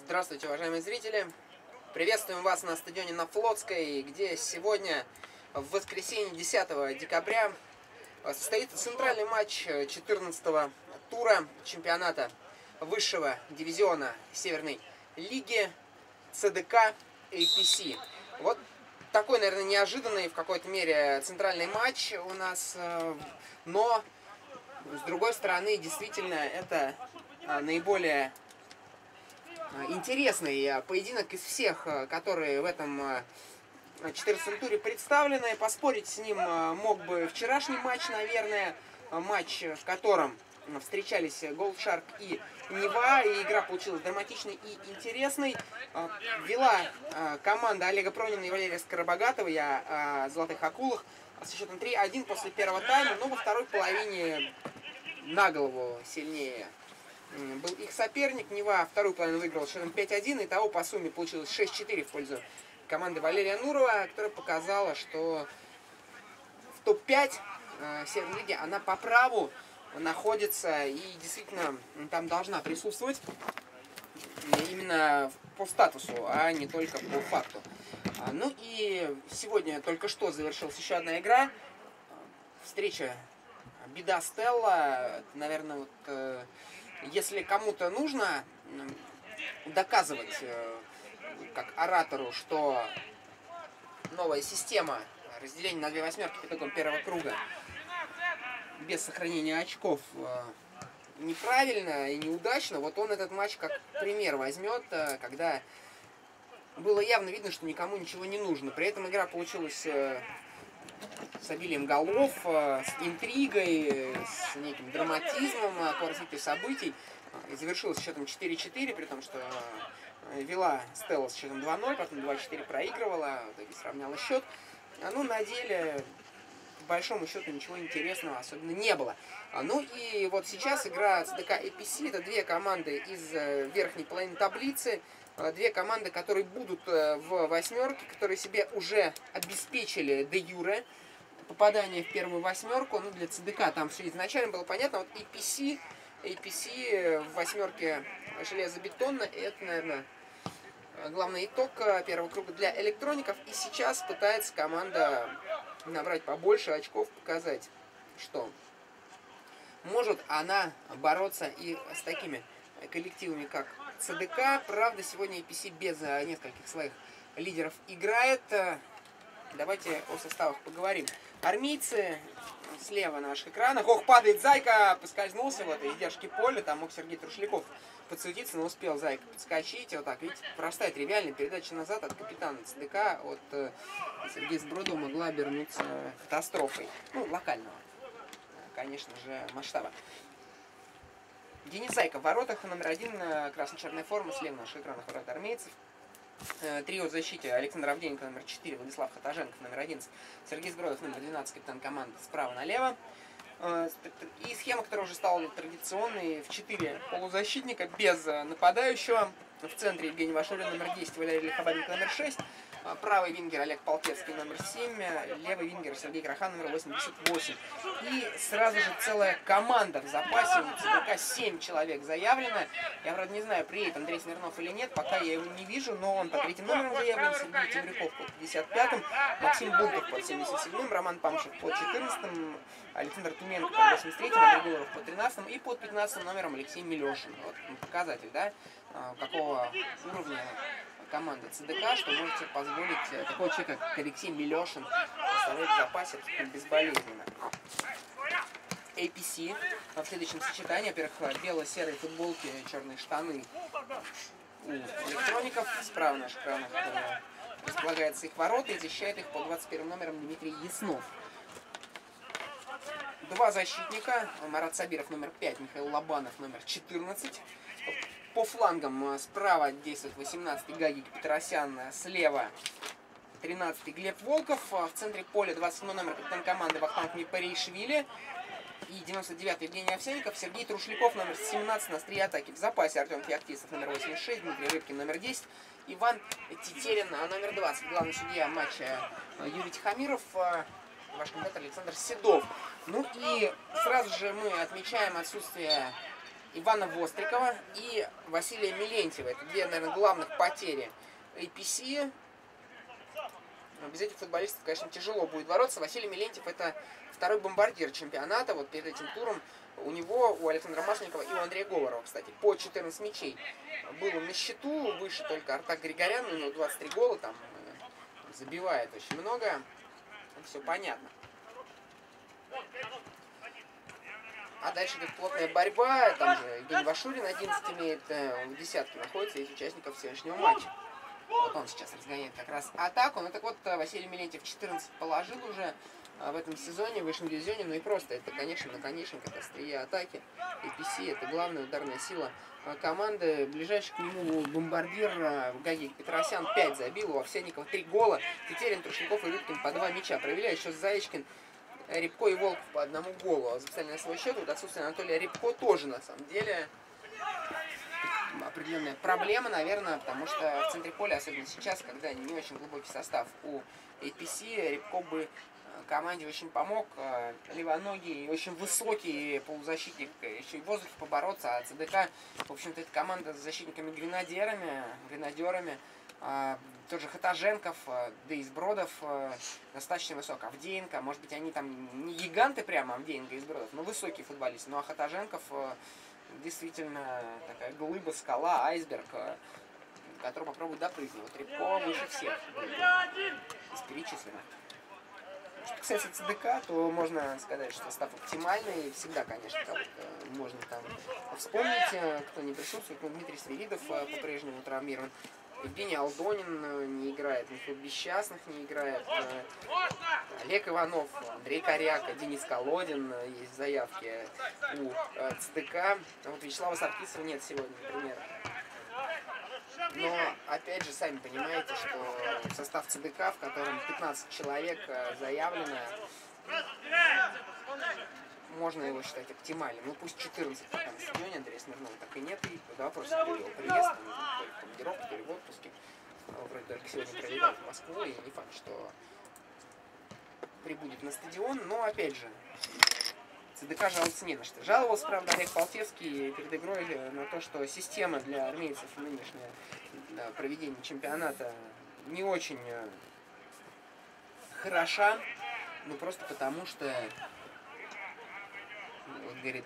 Здравствуйте, уважаемые зрители! Приветствуем вас на стадионе на Флотской, где сегодня, в воскресенье 10 декабря, состоится центральный матч 14-го тура чемпионата высшего дивизиона Северной лиги ЦДК APC. Вот такой, наверное, неожиданный в какой-то мере центральный матч у нас, но с другой стороны, действительно, это наиболее интересный поединок из всех, которые в этом 14-м туре представлены. Поспорить с ним мог бы вчерашний матч, наверное. Матч, в котором встречались Голдшарк и Нева. И игра получилась драматичной и интересной. Вела команда Олега Пронина и Валерия Скоробогатова, я о Золотых Акулах, со счетом 3-1 после первого тайма. Но во второй половине на голову сильнее был их соперник. Нева вторую половину выиграл счетом 5-1. Итого по сумме получилось 6-4 в пользу команды Валерия Нурова, которая показала, что в топ-5 Северной лиги она по праву находится и действительно там должна присутствовать именно по статусу, а не только по факту. Ну и сегодня только что завершилась еще одна игра. Встреча Беда Стелла. Наверное, вот, если кому-то нужно доказывать, как оратору, что новая система разделения на две восьмерки по итогам первого круга без сохранения очков неправильно и неудачно, вот он этот матч как пример возьмет, когда было явно видно, что никому ничего не нужно. При этом игра получилась с обилием голов, с интригой, с неким драматизмом по развитию событий. И завершилась счетом 4-4, при том, что вела Стелла с счетом 2-0, потом 2-4 проигрывала, в итоге сравняла счет. Ну, на деле, по большому счету, ничего интересного особенно не было. Ну и вот сейчас игра ЦДК APC, это две команды из верхней половины таблицы, две команды, которые будут в восьмерке, которые себе уже обеспечили де юре попадание в первую восьмерку. Ну, для ЦДК там все изначально было понятно. Вот APC в восьмерке железобетонно, и это, наверное, главный итог первого круга для электроников. И сейчас пытается команда набрать побольше очков, показать, что может она бороться и с такими коллективами, как ЦДК. Правда, сегодня APC без нескольких своих лидеров играет. Давайте о составах поговорим. Армейцы слева на ваших экранах. Ох, падает Зайка, поскользнулся в этой издержке поля. Там мог Сергей Трушляков подсуетиться, но успел Зайка подскочить. Вот так, видите, простая, тривиальная передача назад от капитана ЦДК. От Сергея Сбродова могла обернуться катастрофой. Ну, локального, конечно же, масштаба. Денис Зайка в воротах, номер 1, красно-черная форма, слева на наших экранах ворота армейцев. Трио в защите: Александр Авдеенко, номер 4, Владислав Хатаженков, номер 11, Сергей Сбродов, номер 12, капитан команды, справа налево. И схема, которая уже стала традиционной: в 4 полузащитника без нападающего. В центре Евгений Вашулин, номер 10, Валерий Лихобаренко, номер 6. Правый вингер Олег Полтецкий, номер 7. Левый вингер Сергей Крахан, номер 88. И сразу же целая команда в запасе. У ЦДК 7 человек заявлено. Я, правда, не знаю, приедет Андрей Смирнов или нет. Пока я его не вижу, но он по 3-м номерам заявлен. Сергей Темрюков под 55-м. Максим Бултов под 77-м. Роман Памшев под 14-м. Александр Туменко под 83-м. Андрей Гуларов под 13-м. И под 15-м номером Алексей Милешин. Вот показатель, да, какого уровня команда ЦДК, что можете позволить такого человека, как Алексей Милешин, оставлять в запасе абсолютно безболезненно. APC в следующем сочетании: во-первых, бело-серые футболки, черные штаны у электроников. Справа на наших экранах располагается их ворота, и защищает их по 21 номером Дмитрий Яснов. Два защитника: Марат Сабиров, номер 5, Михаил Лобанов, номер 14. По флангам справа действует 18-й Гагик Петросян, слева 13-й Глеб Волков, в центре поля 27 номер капитан команды Вахтанг Мипаришвили и 99-й Евгений Овсянников, Сергей Трушляков, номер 17 на острие атаки. В запасе Артем Феоктистов, номер 86, Дмитрий Рыбкин, номер 10, Иван Тетерин, номер 20. Главный судья матча Юрий Тихомиров, ваш комментатор Александр Седов. Ну и сразу же мы отмечаем отсутствие Ивана Вострикова и Василия Милентьева. Это две, наверное, главных потери APC. Без этих футболистов, конечно, тяжело будет бороться. Василий Милентьев — это второй бомбардир чемпионата. Вот перед этим туром у него, у Александра Масленникова и у Андрея Говорова, кстати, по 14 мячей было на счету. Выше только Артак Григорян, у него 23 гола, там забивает очень много. Все понятно. А дальше идет плотная борьба. Там же Евгений Вашурин 11 имеет, в десятке находится из участников сегодняшнего матча. Вот он сейчас разгоняет как раз атаку. Ну так вот, Василий Милентьев 14 положил уже в этом сезоне, в высшем дивизионе. Ну и просто это, конечно, наконечник, это острие атаки. APC — это главная ударная сила команды. Ближайший к нему бомбардир Гагик Петросян 5 забил, у Овсянникова 3 гола. Тетерин, Трушников и Рыбкин по 2 мяча провели. А еще Заячкин, Рябко и Волков по 1 голу записали на свой счет. Вот отсутствие Анатолия Рябко тоже, на самом деле, определенная проблема, наверное, потому что в центре поля, особенно сейчас, когда не очень глубокий состав у APC, Рябко бы команде очень помог. Левоногий и очень высокий полузащитник, еще и в воздухе побороться. А ЦДК, в общем-то, это команда с защитниками-гренадерами, тот же Хатаженков, да и Сбродов достаточно высок. Авдеенко, может быть, они там не гиганты прямо, Авдеенко и Сбродов, но высокие футболисты. Ну а Хатаженков действительно такая глыба, скала, айсберг, который попробует допрыгнуть. Вот Рябко выше всех из перечисленных. Что касается ЦДК, то можно сказать, что состав оптимальный. Всегда, конечно, кого-то можно там вспомнить, кто не присутствует. Ну, Дмитрий Свиридов по-прежнему травмирован. Евгений Алдонин не играет, Михаил Бесчастных не играет. Олег Иванов, Андрей Коряка, Денис Колодин есть заявки у ЦДК. Вот Вячеслава Саркисова нет сегодня, например. Но, опять же, сами понимаете, что состав ЦДК, в котором 15 человек заявлено, можно его считать оптимальным. Ну, пусть 14 пока на стадионе, Андрея Смирнова так и нет. И вопрос, то ли его приезд, то ли в командировке, то ли в отпуске. Вроде только сегодня прилетает в Москву, и не факт, что прибудет на стадион. Но, опять же, ЦДК жаловаться не на что. Жаловался, правда, Олег Полтевский перед игрой на то, что система для армейцев нынешняя для проведения чемпионата не очень хороша. Ну, просто потому что, вот, говорит,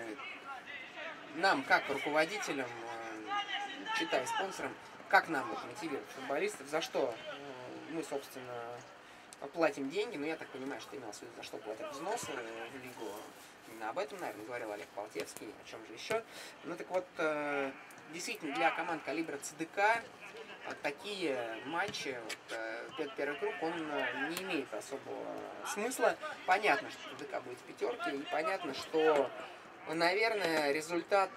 нам, как руководителям, читай спонсорам, как нам вот мотивировать футболистов, за что мы, собственно, платим деньги, но я так понимаю, что имелось в виду, за что платят взносы в лигу. Именно об этом, наверное, говорил Олег Полтевский, о чем же еще. Ну так вот, действительно, для команд калибра ЦДК такие матчи, вот, первый круг, он не имеет особого смысла. Понятно, что ЦДК будет в пятерке, и понятно, что, наверное, результат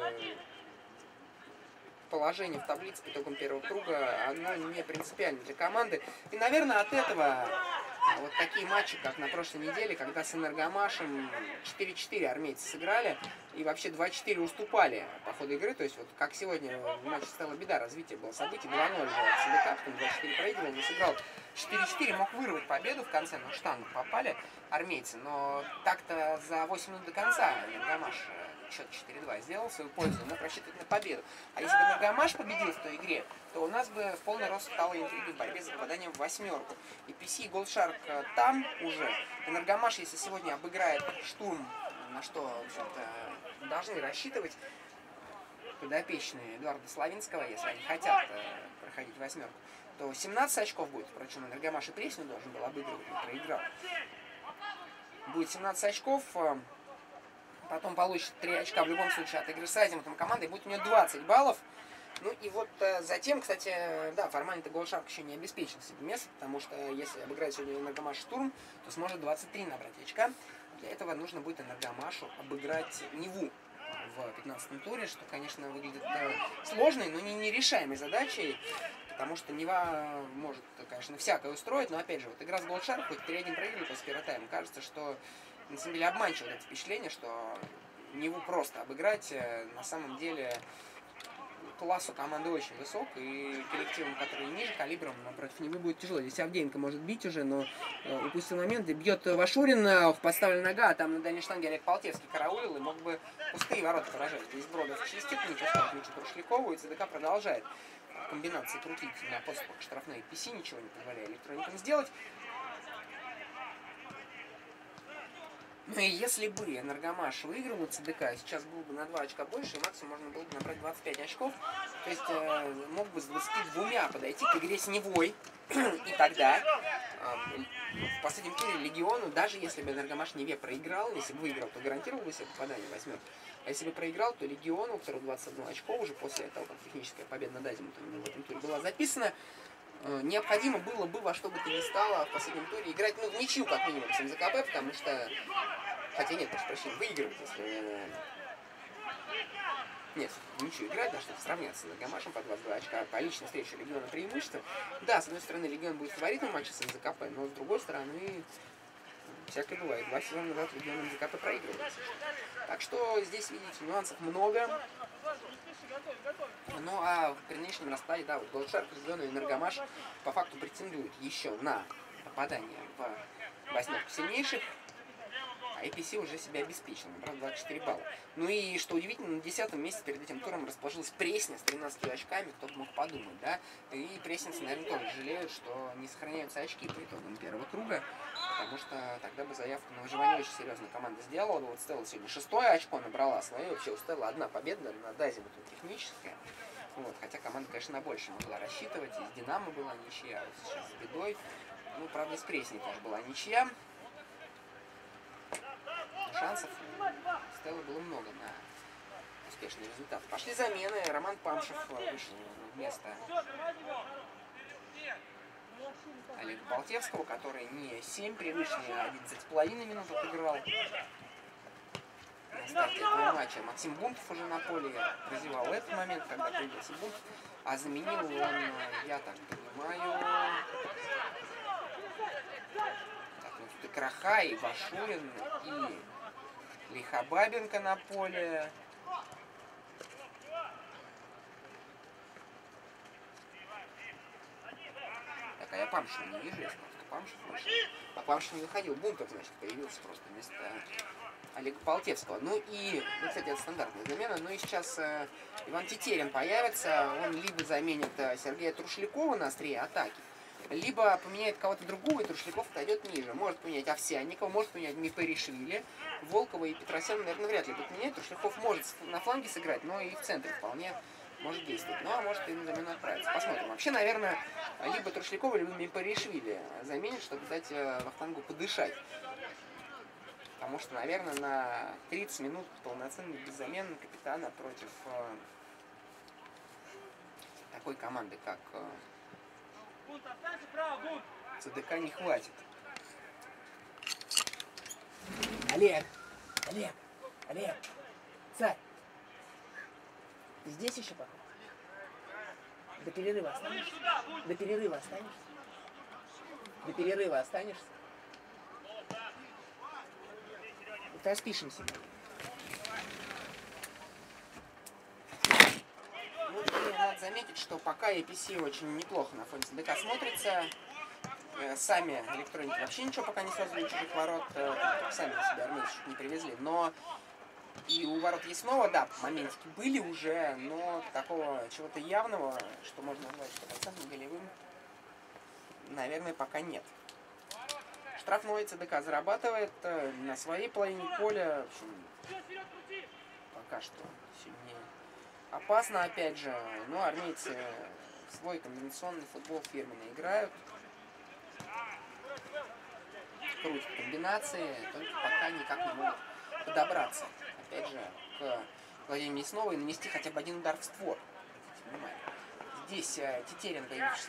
положение в таблице по итогам первого круга, оно не принципиально для команды. И, наверное, от этого вот такие матчи, как на прошлой неделе, когда с Энергомашем 4-4 армейцы сыграли и вообще 2-4 уступали по ходу игры. То есть, вот как сегодня в матче стала беда, развитие было событий, 2-0 был ЦДК, потом 2-4 проигрывал, не сыграл 4-4, мог вырвать победу в конце, но в штангу попали армейцы. Но так-то за 8 минут до конца Энергомаш счет 4-2 сделал свою пользу, мог рассчитывать на победу. А если бы Энергомаш победил в той игре, то у нас бы в полный рост стала интрига в борьбе за попаданием в восьмерку. И PC и Голдшарк там уже. Энергомаш, если сегодня обыграет Штурм, на что, в общем-то, должны рассчитывать подопечные Эдуарда Славинского, если они хотят проходить восьмерку, то 17 очков будет. Впрочем, Энергомаш и Пресню должен был обыгрывать, но проиграл. Будет 17 очков. Потом получит 3 очка в любом случае от игры с азимутом командой, будет у нее 20 баллов. Ну и вот затем, кстати, да, формально-то Голдшарк еще не обеспечен себе место, потому что если обыграть сегодня Энергомаш Штурм, то сможет 23 набрать очка. Для этого нужно будет Энергомашу обыграть Неву в 15-м туре, что, конечно, выглядит сложной, но не нерешаемой задачей, потому что Нева может, конечно, всякое устроить, но, опять же, вот игра с Голдшарк, хоть 3-1 проигрывает после первого тайма, кажется, что на самом деле обманчиво это впечатление, что Неву просто обыграть на самом деле классу команды очень высок, и коллективам, которые ниже калибром, против него будет тяжело. Здесь Авдеенко может бить уже, но упустил момент, и бьет Вашурин, в подставленная нога, а там на дальней штанге Олег Полтевский караулил, и мог бы пустые ворота поражать. Здесь Бродов чистит, не пускает мячу Трушлякову, и ЦДК продолжает комбинации крутить на подступах штрафной APC, ничего не позволяя электроникам сделать. Ну и если бы Энергомаш выиграл у ЦДК, сейчас было бы на 2 очка больше, и максимум можно было бы набрать 25 очков. То есть мог бы с 22 подойти к игре с Невой. И тогда в последнем туре Легиону, даже если бы Энергомаш Неве проиграл, если бы выиграл, то гарантировал бы себе попадание в восьмерку. А если бы проиграл, то Легиону, у которого 21 очко уже после того, как техническая победа над Азимутом в этом туре была записана, необходимо было бы во что бы то ни стало в последнем туре играть, ну, в ничью, как минимум, с МЗКП, потому что... Хотя нет, прошу прощения, выигрывать, если... Нет, в ничью играть, да, чтобы сравняться с Энергомашем по 22 очка. По личной встрече Легиона преимущество. Да, с одной стороны, Легион будет фаворитом матча с МЗКП, но с другой стороны, всякое бывает. 2 сезона назад Легион МЗКП проигрывал. Так что здесь, видите, нюансов много. Ну а при нынешнем раскладе, да, вот Голдшарк, Легион и Энергомаш по факту претендуют еще на попадание в восьмерку сильнейших. А APC уже себя обеспечил, набрал 24 балла. Ну и, что удивительно, на 10-м месте перед этим туром расположилась Пресня с 13 очками, кто бы мог подумать, да? И пресницы, наверное, тоже жалеют, что не сохраняются очки по итогам первого круга, потому что тогда бы заявку на выживание очень серьезная команда сделала. Вот Стелла сегодня 6-е очко набрала свое, вообще у Стелла одна победа над Азимутом техническая. Вот, хотя команда, конечно, на больше могла рассчитывать, и с Динамо была ничья, вот сейчас с Бедой. Ну, правда, и с Пресней тоже была ничья. Шансов у Стеллы было много на успешный результат. Пошли замены. Роман Памшев вышел вместо Олега Полтевского, который не 7 привычные, а 11,5 минут отыграл. На старте этого матча Максим Бунтов уже на поле развивал этот момент, когда появился Бунтов, а заменил он, я так понимаю, так, вот тут и Краха, и Башурин, и Лихобабенко на поле. Так, а я Памшева не вижу, я сказал, что Памшев вышел. А Памшев не выходил, Бунтов, значит, появился просто вместо Олега Полтевского. Ну и, ну, кстати, это стандартная замена. Ну и сейчас Иван Тетерин появится. Он либо заменит Сергея Трушлякова на острие атаки, либо поменяет кого-то другого, и Трушляков отойдет ниже. Может поменять Овсянникова, может поменять Мипаришвили, Волкова и Петросяна, наверное, вряд ли будет менять. Трушляков может на фланге сыграть, но и в центре вполне может действовать. Ну, а может и на замену отправиться. Посмотрим. Вообще, наверное, либо Трушлякова, либо Мипаришвили заменит, чтобы дать Вахтангу подышать. Потому что, наверное, на 30 минут полноценный без замен капитана против такой команды, как ЦДК, не хватит. Олег! Олег! Царь! Ты здесь еще пока? До перерыва останешься? До перерыва останешься? До перерыва останешься? Вот распишемся. Ну, и надо заметить, что пока APC очень неплохо на фоне ЦДК смотрится. Сами электроники вообще ничего пока не создали чужих ворот. Сами себя армейцы не привезли. Но и у ворот Яснова, да, моментики были уже, но такого чего-то явного, что можно назвать 100% голевым, наверное, пока нет. Штрафной ЦДК зарабатывает на своей половине поля. В общем, пока что сильнее. Опасно, опять же, но армейцы свой комбинационный футбол фирменный играют. Крутят комбинации, только пока никак не могут подобраться. Опять же, к Владимиру Яснову и нанести хотя бы один удар в створ. Здесь Тетерин, появившийся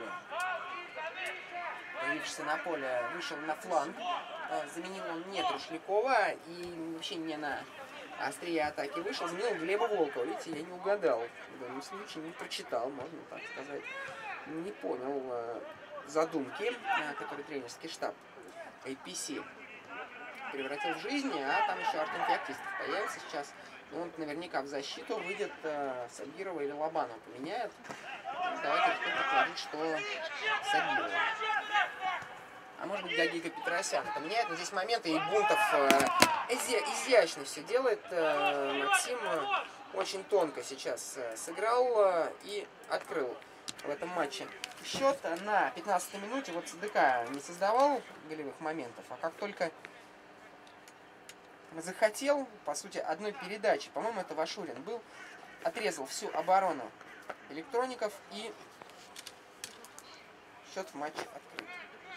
на поле, вышел на фланг. Заменил он не Трушлякова и вообще не на острие атаки вышел. Заменил Глеба Волкова. Видите, я не угадал. В данном случае не прочитал, можно так сказать. Не понял задумки, которые тренерский штаб APC превратил в жизнь, а там еще Артем Феоктистов появится сейчас. Он наверняка в защиту выйдет, Сабирова или Лобанова поменяет. Давайте предположить, что Сабирова. А может быть, Гагика Петросян поменяет. Но здесь моменты и Бунтов изящно все делает. Максим очень тонко сейчас сыграл и открыл в этом матче счет на 15-й минуте. Вот ЦДК не создавал голевых моментов, а как только захотел, по сути, одной передачи, по-моему, это Вашурин был, отрезал всю оборону электроников, и счет в матче открыт.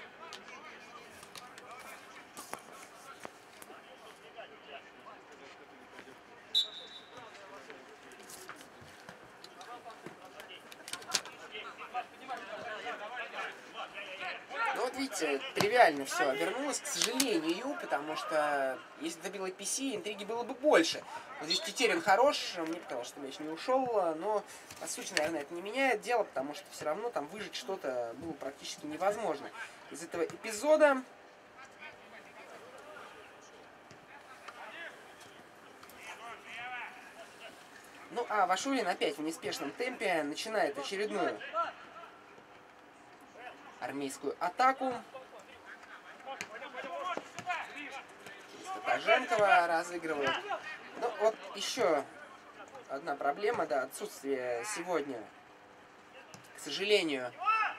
Ну вот видите, тривиально все вернулось, к сожалению, потому что если это было PC, интриги было бы больше. Вот здесь Тетерин хорош, мне показалось, что мяч не ушел, но по сути, наверное, это не меняет дело, потому что все равно там выжить что-то было практически невозможно. Из этого эпизода ну а Вашурин опять в неспешном темпе начинает очередную армейскую атаку. Татаженкова разыгрывает. Ну вот еще одна проблема, да, отсутствие сегодня, к сожалению,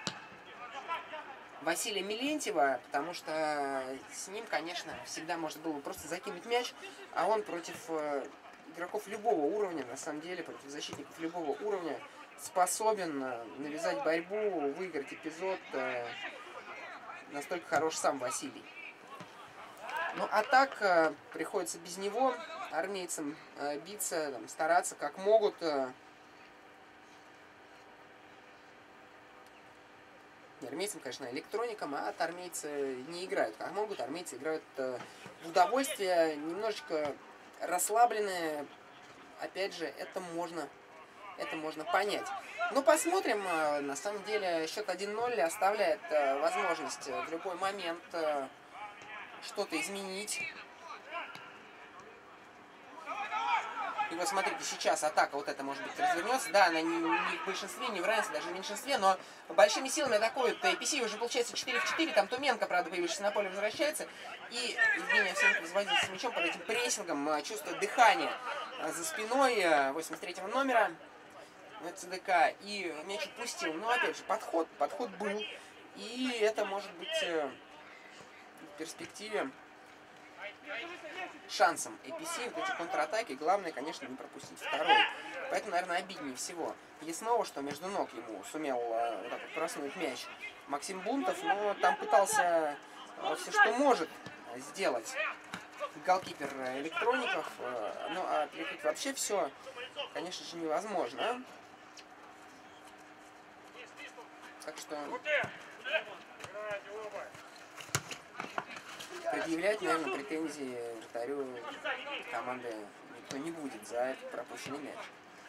Василия Милентьева, потому что с ним, конечно, всегда можно было просто закинуть мяч, а он против игроков любого уровня, на самом деле, против защитников любого уровня, способен навязать борьбу, выиграть эпизод. Настолько хорош сам Василий. Ну а так приходится без него армейцам биться, там, стараться как могут. Не армейцам, конечно, а электроникам, а от армейцы не играют как могут. Армейцы играют в удовольствие, немножечко расслабленные. Опять же, это можно понять. Ну, посмотрим. На самом деле, счет 1-0 оставляет возможность в любой момент что-то изменить. И вот смотрите, сейчас атака вот эта, может быть, развернется. Да, она не в большинстве, не в равенстве, даже в меньшинстве, но большими силами атакует APC. Уже получается 4 в 4. Там Туменко, правда, появившись на поле, возвращается. И Евгений Овсянников возводится с мячом под этим прессингом, чувствует дыхание за спиной 83-го номера ЦДК. И мяч упустил. Но, опять же, подход был. И это может быть в перспективе шансом APC, вот эти контратаки, главное, конечно, не пропустить второй. Поэтому, наверное, обиднее всего Яснова, что между ног ему сумел вот так вот проснуть мяч Максим Бунтов, но там пытался все, что может сделать голкипер электроников, ну а перекрыть вообще все, конечно же, невозможно. Так что предъявлять, наверное, претензии вратарю команды никто не будет за этот пропущенный мяч.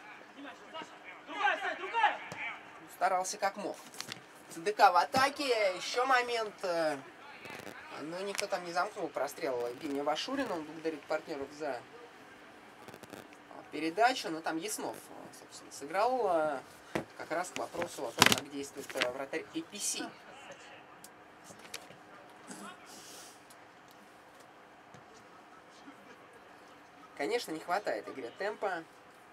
Старался как мог. ЦДК в атаке, еще момент. Но никто там не замкнул прострел Евгения Вашурина. Он благодарит партнеров за передачу. Но там Яснов, собственно, сыграл как раз к вопросу о том, как действует вратарь APC. Конечно, не хватает игре темпа.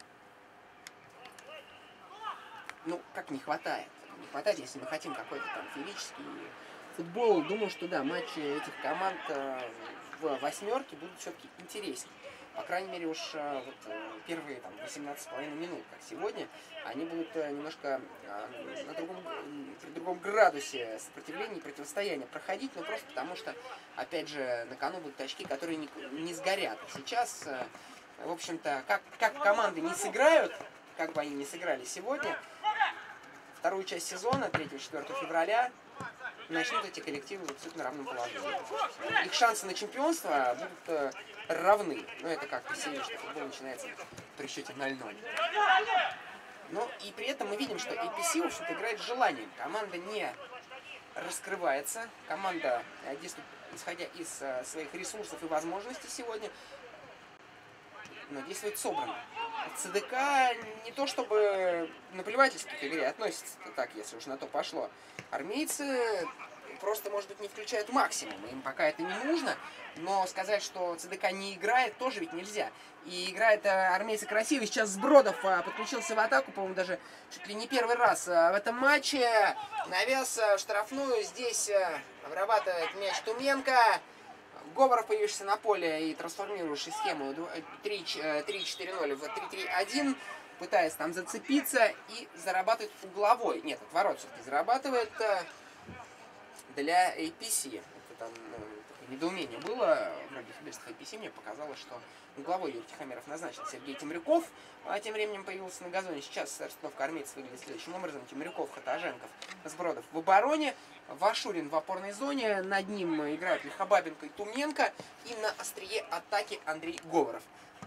Ну, как не хватает? Не хватает, если мы хотим какой-то там феерический футбол. Думаю, что да, матчи этих команд в восьмерке будут все-таки интереснее. По крайней мере, уж вот первые там 18,5 минут, как сегодня, они будут немножко при другом градусе сопротивления и противостояния проходить, но просто потому что, опять же, на кону будут очки, которые не сгорят. Сейчас, в общем-то, как команды не сыграют, как бы они ни сыграли сегодня, вторую часть сезона, 3-4 февраля, начнут эти коллективы в абсолютно равном положении. Их шансы на чемпионство будут равны. Но это как веселье, что футбол начинается при счете 0-0. Но и при этом мы видим, что APC, в общем-то, играет с желанием. Команда не раскрывается. Команда действует, исходя из своих ресурсов и возможностей сегодня. но действует собранно. ЦДК не то чтобы наплевательски к игре относится так, если уж на то пошло. Армейцы просто, может быть, не включают максимум, им пока это не нужно, но сказать, что ЦДК не играет, тоже ведь нельзя. И играет армейцы красиво. Сейчас Сбродов подключился в атаку, по-моему, даже чуть ли не первый раз в этом матче. Навес в штрафную, здесь обрабатывает мяч Туменко. Говоров, появившийся на поле и трансформирующий схему 3-4-0 в 3-3-1, пытается там зацепиться и зарабатывает угловой. Нет, отворот все-таки зарабатывает для APC. Это там недоумение было. Вроде футболистов APC мне показалось, что угловой Юрий Тихомиров назначил Сергей Темрюков. А тем временем появился на газоне. Сейчас расстановка армейцев выглядит следующим образом. Темрюков, Хатаженков, Сбродов в обороне. Вашурин в опорной зоне. Над ним играют Лихобабенко и Туменко. И на острие атаки Андрей Говоров.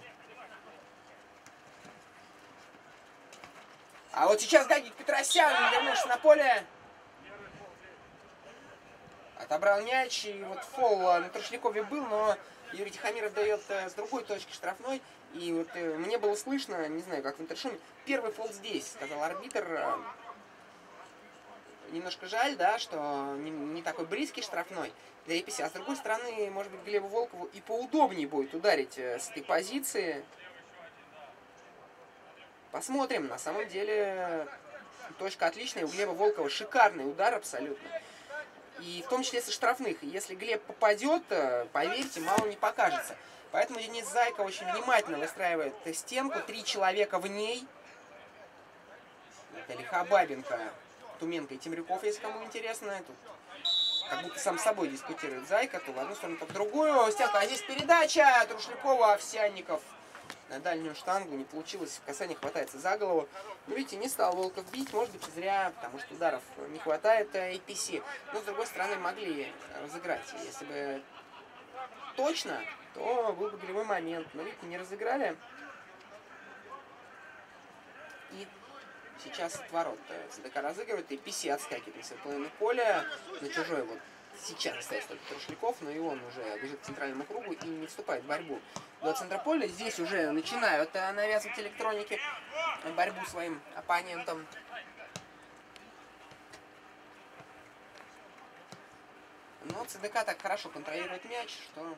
А вот сейчас Гагик Петросян вернулся на поле. Отобрал мяч. И вот фол на Трушлякове был, но Юрий Тихомиров дает с другой точки штрафной. И вот мне было слышно, не знаю, как в интершуме, первый фол здесь, сказал арбитр. Немножко жаль, да, что не такой близкий штрафной для APC. А с другой стороны, может быть, Глебу Волкову и поудобнее будет ударить с этой позиции. Посмотрим. На самом деле, точка отличная. У Глеба Волкова шикарный удар абсолютно. И в том числе со штрафных. И если Глеб попадет, поверьте, мало не покажется. Поэтому Денис Зайко очень внимательно выстраивает стенку. 3 человека в ней. Это Лихобабенко, Туменко и Темрюков, если кому интересно. Тут как будто сам с собой дискутирует Зайко. То в одну сторону, то в другую. Стенка. А здесь передача Трушлякова, Овсянников. На дальнюю штангу не получилось. Касание хватается за голову. Но видите, не стал Волков бить. Может быть, зря, потому что ударов не хватает APC. Но с другой стороны, могли разыграть. Если бы точно, то был бы голевой момент. Но видите, не разыграли. И сейчас от ворот ЦДК разыгрывает. APC отскакивает на свое половину поля. На чужой вот сейчас остается только Трушляков, но и он уже бежит к центральному кругу и не вступает в борьбу до центра поля. Здесь уже начинают навязывать электроники борьбу своим оппонентам. Но ЦДК так хорошо контролирует мяч, что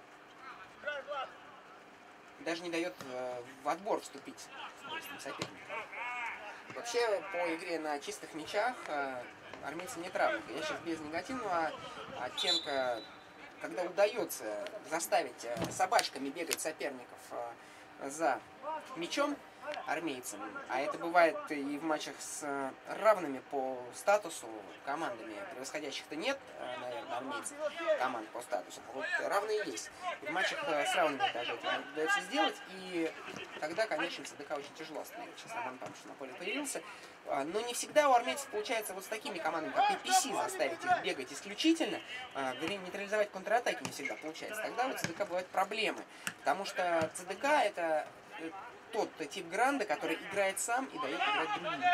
даже не дает в отбор вступить с соперником. Вообще, по игре на чистых мячах армейцы нет равных. Я сейчас без негативного оттенка, когда удается заставить собачками бегать соперников за мячом армейцам, а это бывает и в матчах с равными по статусу командами, превосходящих-то нет, наверное, армейцев команд по статусу, а вот равные есть. И в матчах с равными даже это удается сделать, и тогда, конечно, ЦДК очень тяжело остановить. Сейчас Роман Павлович на поле появился. Но не всегда у армейцев получается вот с такими командами, как APC, заставить их бегать исключительно, нейтрализовать контратаки не всегда получается. Тогда у ЦДК бывают проблемы, потому что ЦДК это тот тип гранда, который играет сам и дает играть другим.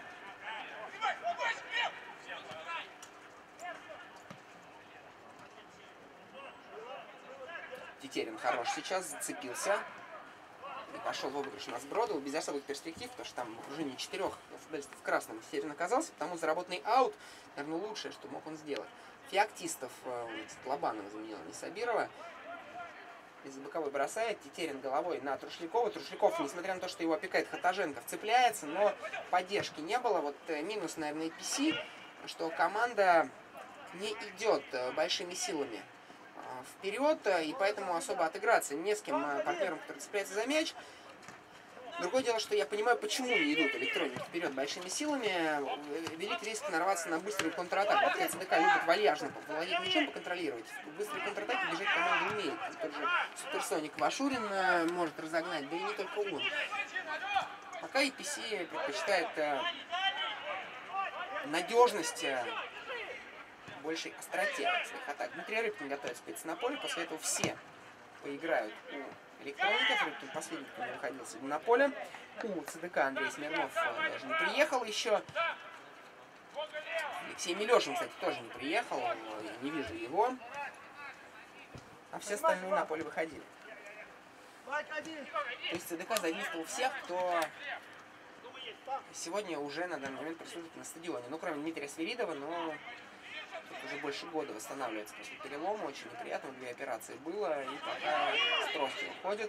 Тетерин хорош сейчас, зацепился. И пошел в обыгрыш на Сбродова без особых перспектив, потому что там в окружении 4 футболистов в красном Тетерин оказался, потому заработанный аут, наверное, лучшее, что мог он сделать. Феоктистов Лобанова заменил, не Сабирова. Из боковой бросает, Тетерин головой на Трушлякова. Трушляков, несмотря на то, что его опекает Хатаженков, цепляется, но поддержки не было. Вот минус, наверное, APC, что команда не идет большими силами вперед, и поэтому особо отыграться не с кем партнером, который цепляется за мяч. Другое дело, что я понимаю, почему не идут электроники вперед большими силами. Велик риск нарваться на быструю контратаку. Хотя ЦДК любит вальяжно владеть мячом, поконтролировать. Быстрые контратаки бежать команда умеет. Тот же суперсоник Вашурин может разогнать, да и не только он. Пока APC предпочитает надежность большей остроте своих атак. Дмитрий Рыбкин готовится появиться на поле, после этого все поиграют у электроников. Рыбкин последний, кто не выходил сегодня на поле. У ЦДК Андрей Смирнов даже не приехал еще. Алексей Милешин, кстати, тоже не приехал, я не вижу его. А все остальные на поле выходили. То есть ЦДК задействовал всех, кто сегодня уже на данный момент присутствует на стадионе. Ну, кроме Дмитрия Свиридова, но тут уже больше года восстанавливается после перелома. Очень неприятно, 2 операции было, и пока с тростью уходит.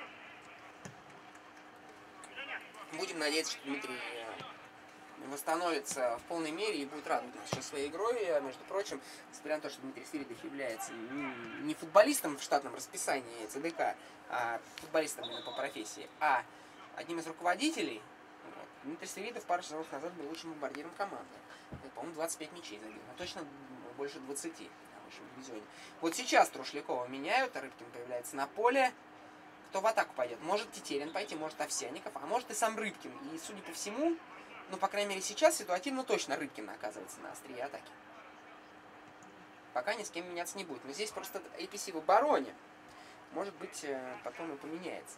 Будем надеяться, что Дмитрий восстановится в полной мере и будет радовать нас сейчас своей игрой. Между прочим, несмотря на то, что Дмитрий Свиридов является не футболистом в штатном расписании ЦДК, а футболистом именно по профессии, а одним из руководителей, вот, Дмитрий Свиридов пару сезонов назад был лучшим бомбардиром команды. По-моему, 25 мячей забил, но точно больше 20 в высшем дивизионе. Вот сейчас Трушлякова меняют, а Рыбкин появляется на поле. Кто в атаку пойдет? Может Тетерин пойти, может Овсянников, а может и сам Рыбкин. И, судя по всему, ну, по крайней мере, сейчас ситуативно точно Рыбкин оказывается на острие атаки. Пока ни с кем меняться не будет. Но здесь просто APC в обороне. Может быть, потом и поменяется.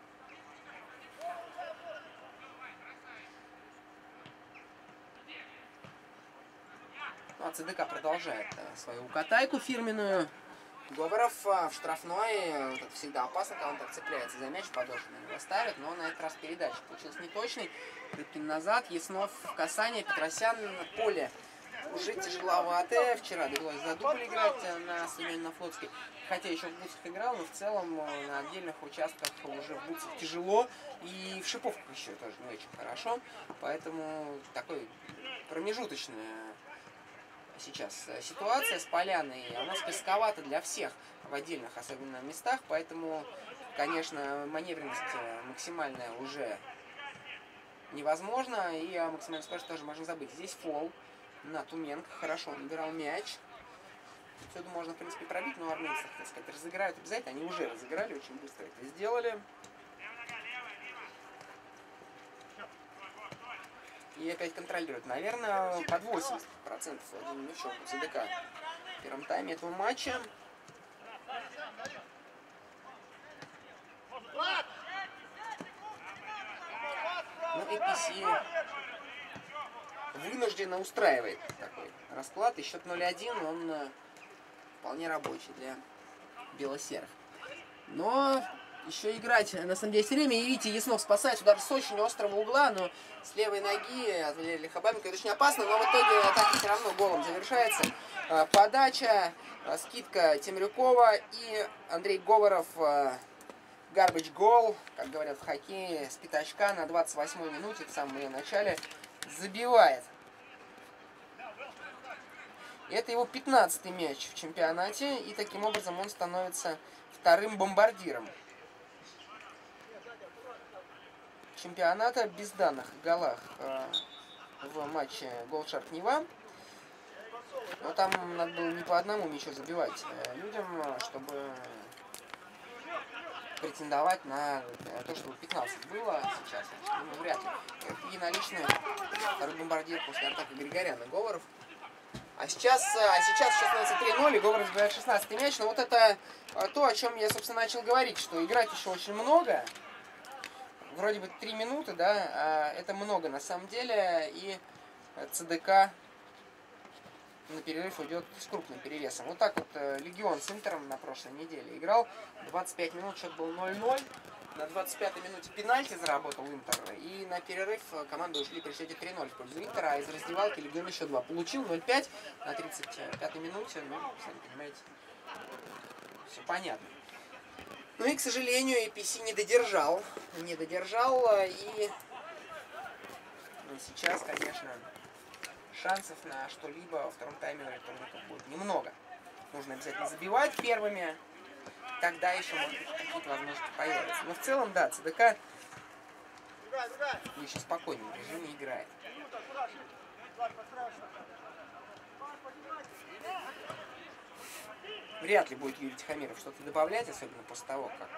Ну, а ЦДК продолжает свою укатайку фирменную. Говоров в штрафной, вот это всегда опасно, когда он так цепляется за мяч, подошвами его ставит, но на этот раз передача получилась неточной. Рыбкин назад, Яснов в касание, Петросян на поле. Уже тяжеловато. Вчера довелось за дубль играть на стадионе на Флотской. Хотя еще в Бутсах играл, но в целом на отдельных участках уже в Бутсах тяжело. И в Шиповках еще тоже не очень хорошо. Поэтому такой промежуточный сейчас ситуация с Поляной, она песковата для всех в отдельных особенно местах, поэтому, конечно, маневренность максимальная уже невозможна, и о максимальной скорости тоже можно забыть. Здесь фол на Туменко, хорошо, он набирал мяч. Отсюда можно, в принципе, пробить, но армейцы, так сказать, разыграют обязательно, они уже разыграли, очень быстро это сделали. И опять контролирует, наверное, под 80% владения мячом у ЦДК в первом тайме этого матча. Ну, APC вынужденно устраивает такой расклад. И счет 0-1, он вполне рабочий для бело-серых. Но еще играть, на самом деле, все время. И видите, Яснов спасает удар с очень острого угла, но с левой ноги от Валерия Хабаменко. Это очень опасно, но в итоге атака все равно голом завершается. Подача, скидка Темрюкова и Андрей Говоров. Garbage goal, как говорят в хоккее, с пятачка на 28-й минуте, в самом ее начале, забивает. И это его 15-й мяч в чемпионате, и таким образом он становится вторым бомбардиром чемпионата без данных голах в матче Голдшарк Нева. Но там надо было не по одному мячу забивать людям, чтобы претендовать на то, чтобы 15 было сейчас. Ну, вряд ли. Единоличный второй бомбардир после атаки Григоряна Говоров. А сейчас становится 3-0, и Говоров забивает 16-й мяч. Но вот это то, о чем я, собственно, начал говорить, что играть еще очень много. Вроде бы 3 минуты, да, а это много на самом деле. И ЦДК на перерыв уйдет с крупным перевесом. Вот так вот Легион с Интером на прошлой неделе играл. 25 минут, счет был 0-0. На 25-й минуте пенальти заработал Интер. И на перерыв команды ушли при счете 3-0 в пользу Интера. А из раздевалки Легион еще 2 получил. 0-5 на 35-й минуте. Ну, сами понимаете, все понятно. Ну и, к сожалению, APC не додержал. И сейчас, конечно, шансов на что-либо во втором тайме у электроников будет немного. Нужно обязательно забивать первыми, тогда еще, может быть, какие-то возможности появятся. Но в целом, да, ЦДК еще спокойнее в режиме играет. Вряд ли будет Юрий Тихомиров что-то добавлять, особенно после того, как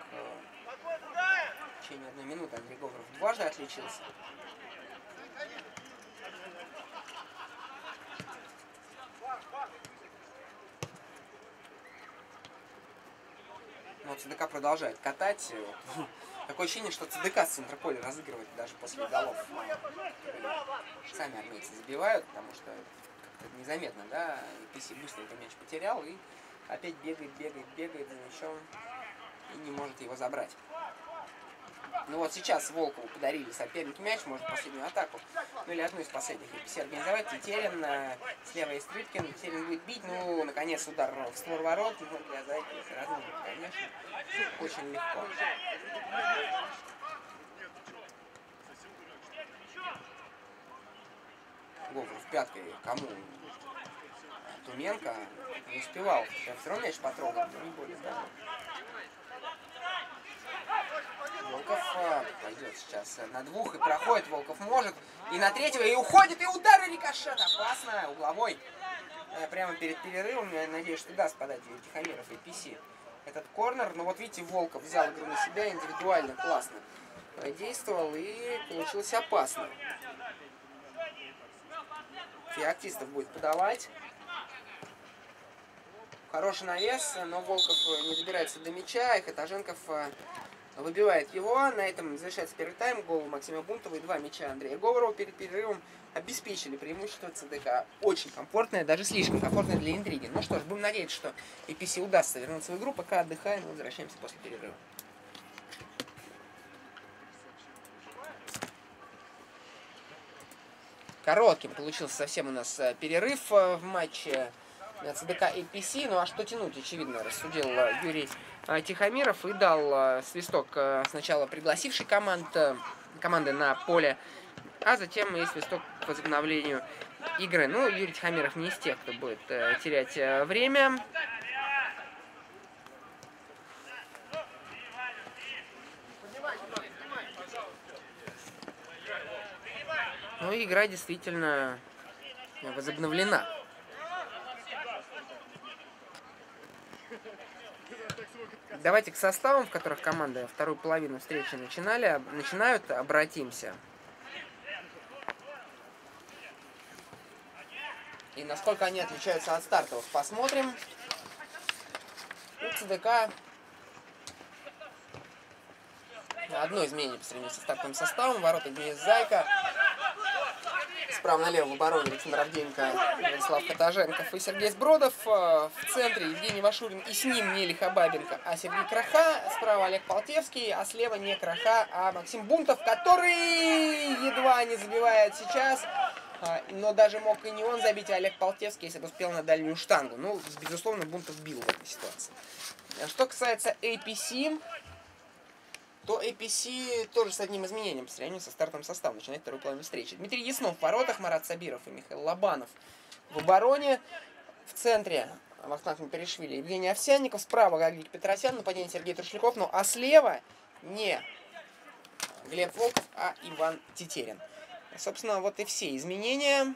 в течение 1 минуты Андрей Говоров дважды отличился. Но ЦДК продолжает катать. Такое ощущение, что ЦДК с центра поля разыгрывает даже после голов. Сами армейцы забивают, потому что как-то незаметно, да, APC быстренько мяч потерял и опять бегает за мячом и не может его забрать. Ну вот сейчас Волкову подарили соперники мяч, может последнюю атаку, ну или одну из последних EPC организовать. Тетерин, слева есть Рыбкин, Тетерин будет бить, ну, наконец, удар в створ ворот, ну, для Зайки сразу, конечно, очень легко. Гофров пяткой кому? Туменко не успевал, все равно мяч потрогал, но не более того. Волков пойдет сейчас на двух и проходит, Волков может, и на третьего, и уходит, и удар, и рикошет, опасно, угловой. Прямо перед перерывом, я надеюсь, что даст подать Тихомиров и EPC этот корнер, но вот видите, Волков взял игру на себя индивидуально, классно действовал, и получилось опасно. Феоктистов будет подавать. Хороший навес, но Волков не добирается до мяча, и Хатаженков выбивает его. На этом завершается первый тайм. Гол Максима Бунтова и 2 мяча Андрея Говорова перед перерывом обеспечили преимущество ЦДК. Очень комфортное, даже слишком комфортное для интриги. Ну что ж, будем надеяться, что EPC удастся вернуться в игру. Пока отдыхаем, мы возвращаемся после перерыва. Коротким получился совсем у нас перерыв в матче ЦДК EPC. Ну а что тянуть, очевидно, рассудил Юрий Тихомиров и дал свисток сначала пригласившей команды на поле, а затем и свисток к возобновлению игры. Ну, Юрий Тихомиров не из тех, кто будет терять время. Ну, игра действительно возобновлена. Давайте к составам, в которых команды вторую половину встречи начинают, обратимся. И насколько они отличаются от стартовых, посмотрим. У ЦДК одно изменение по сравнению со стартовым составом. Ворота Денис Зайка. Справа налево в обороне Александр Авдеенко, Владислав Хатаженков и Сергей Сбродов. В центре Евгений Вашурин, и с ним не Илья Бабенко, а Сергей Краха. Справа Олег Полтевский, а слева не Краха, а Максим Бунтов, который едва не забивает сейчас. Но даже мог и не он забить, а Олег Полтевский, если бы успел на дальнюю штангу. Ну, безусловно, Бунтов бил в этой ситуации. Что касается EPC, то EPC тоже с одним изменением по сравнению со стартовым составом начинает вторую половину встречи. Дмитрий Яснов в воротах, Марат Сабиров и Михаил Лобанов в обороне. В центре Вахтанг Миперишвили, Евгений Овсянников. Справа Гаглик Петросян, нападение Сергей Трушляков. Ну а слева не Глеб Волков, а Иван Тетерин. Собственно, вот и все изменения.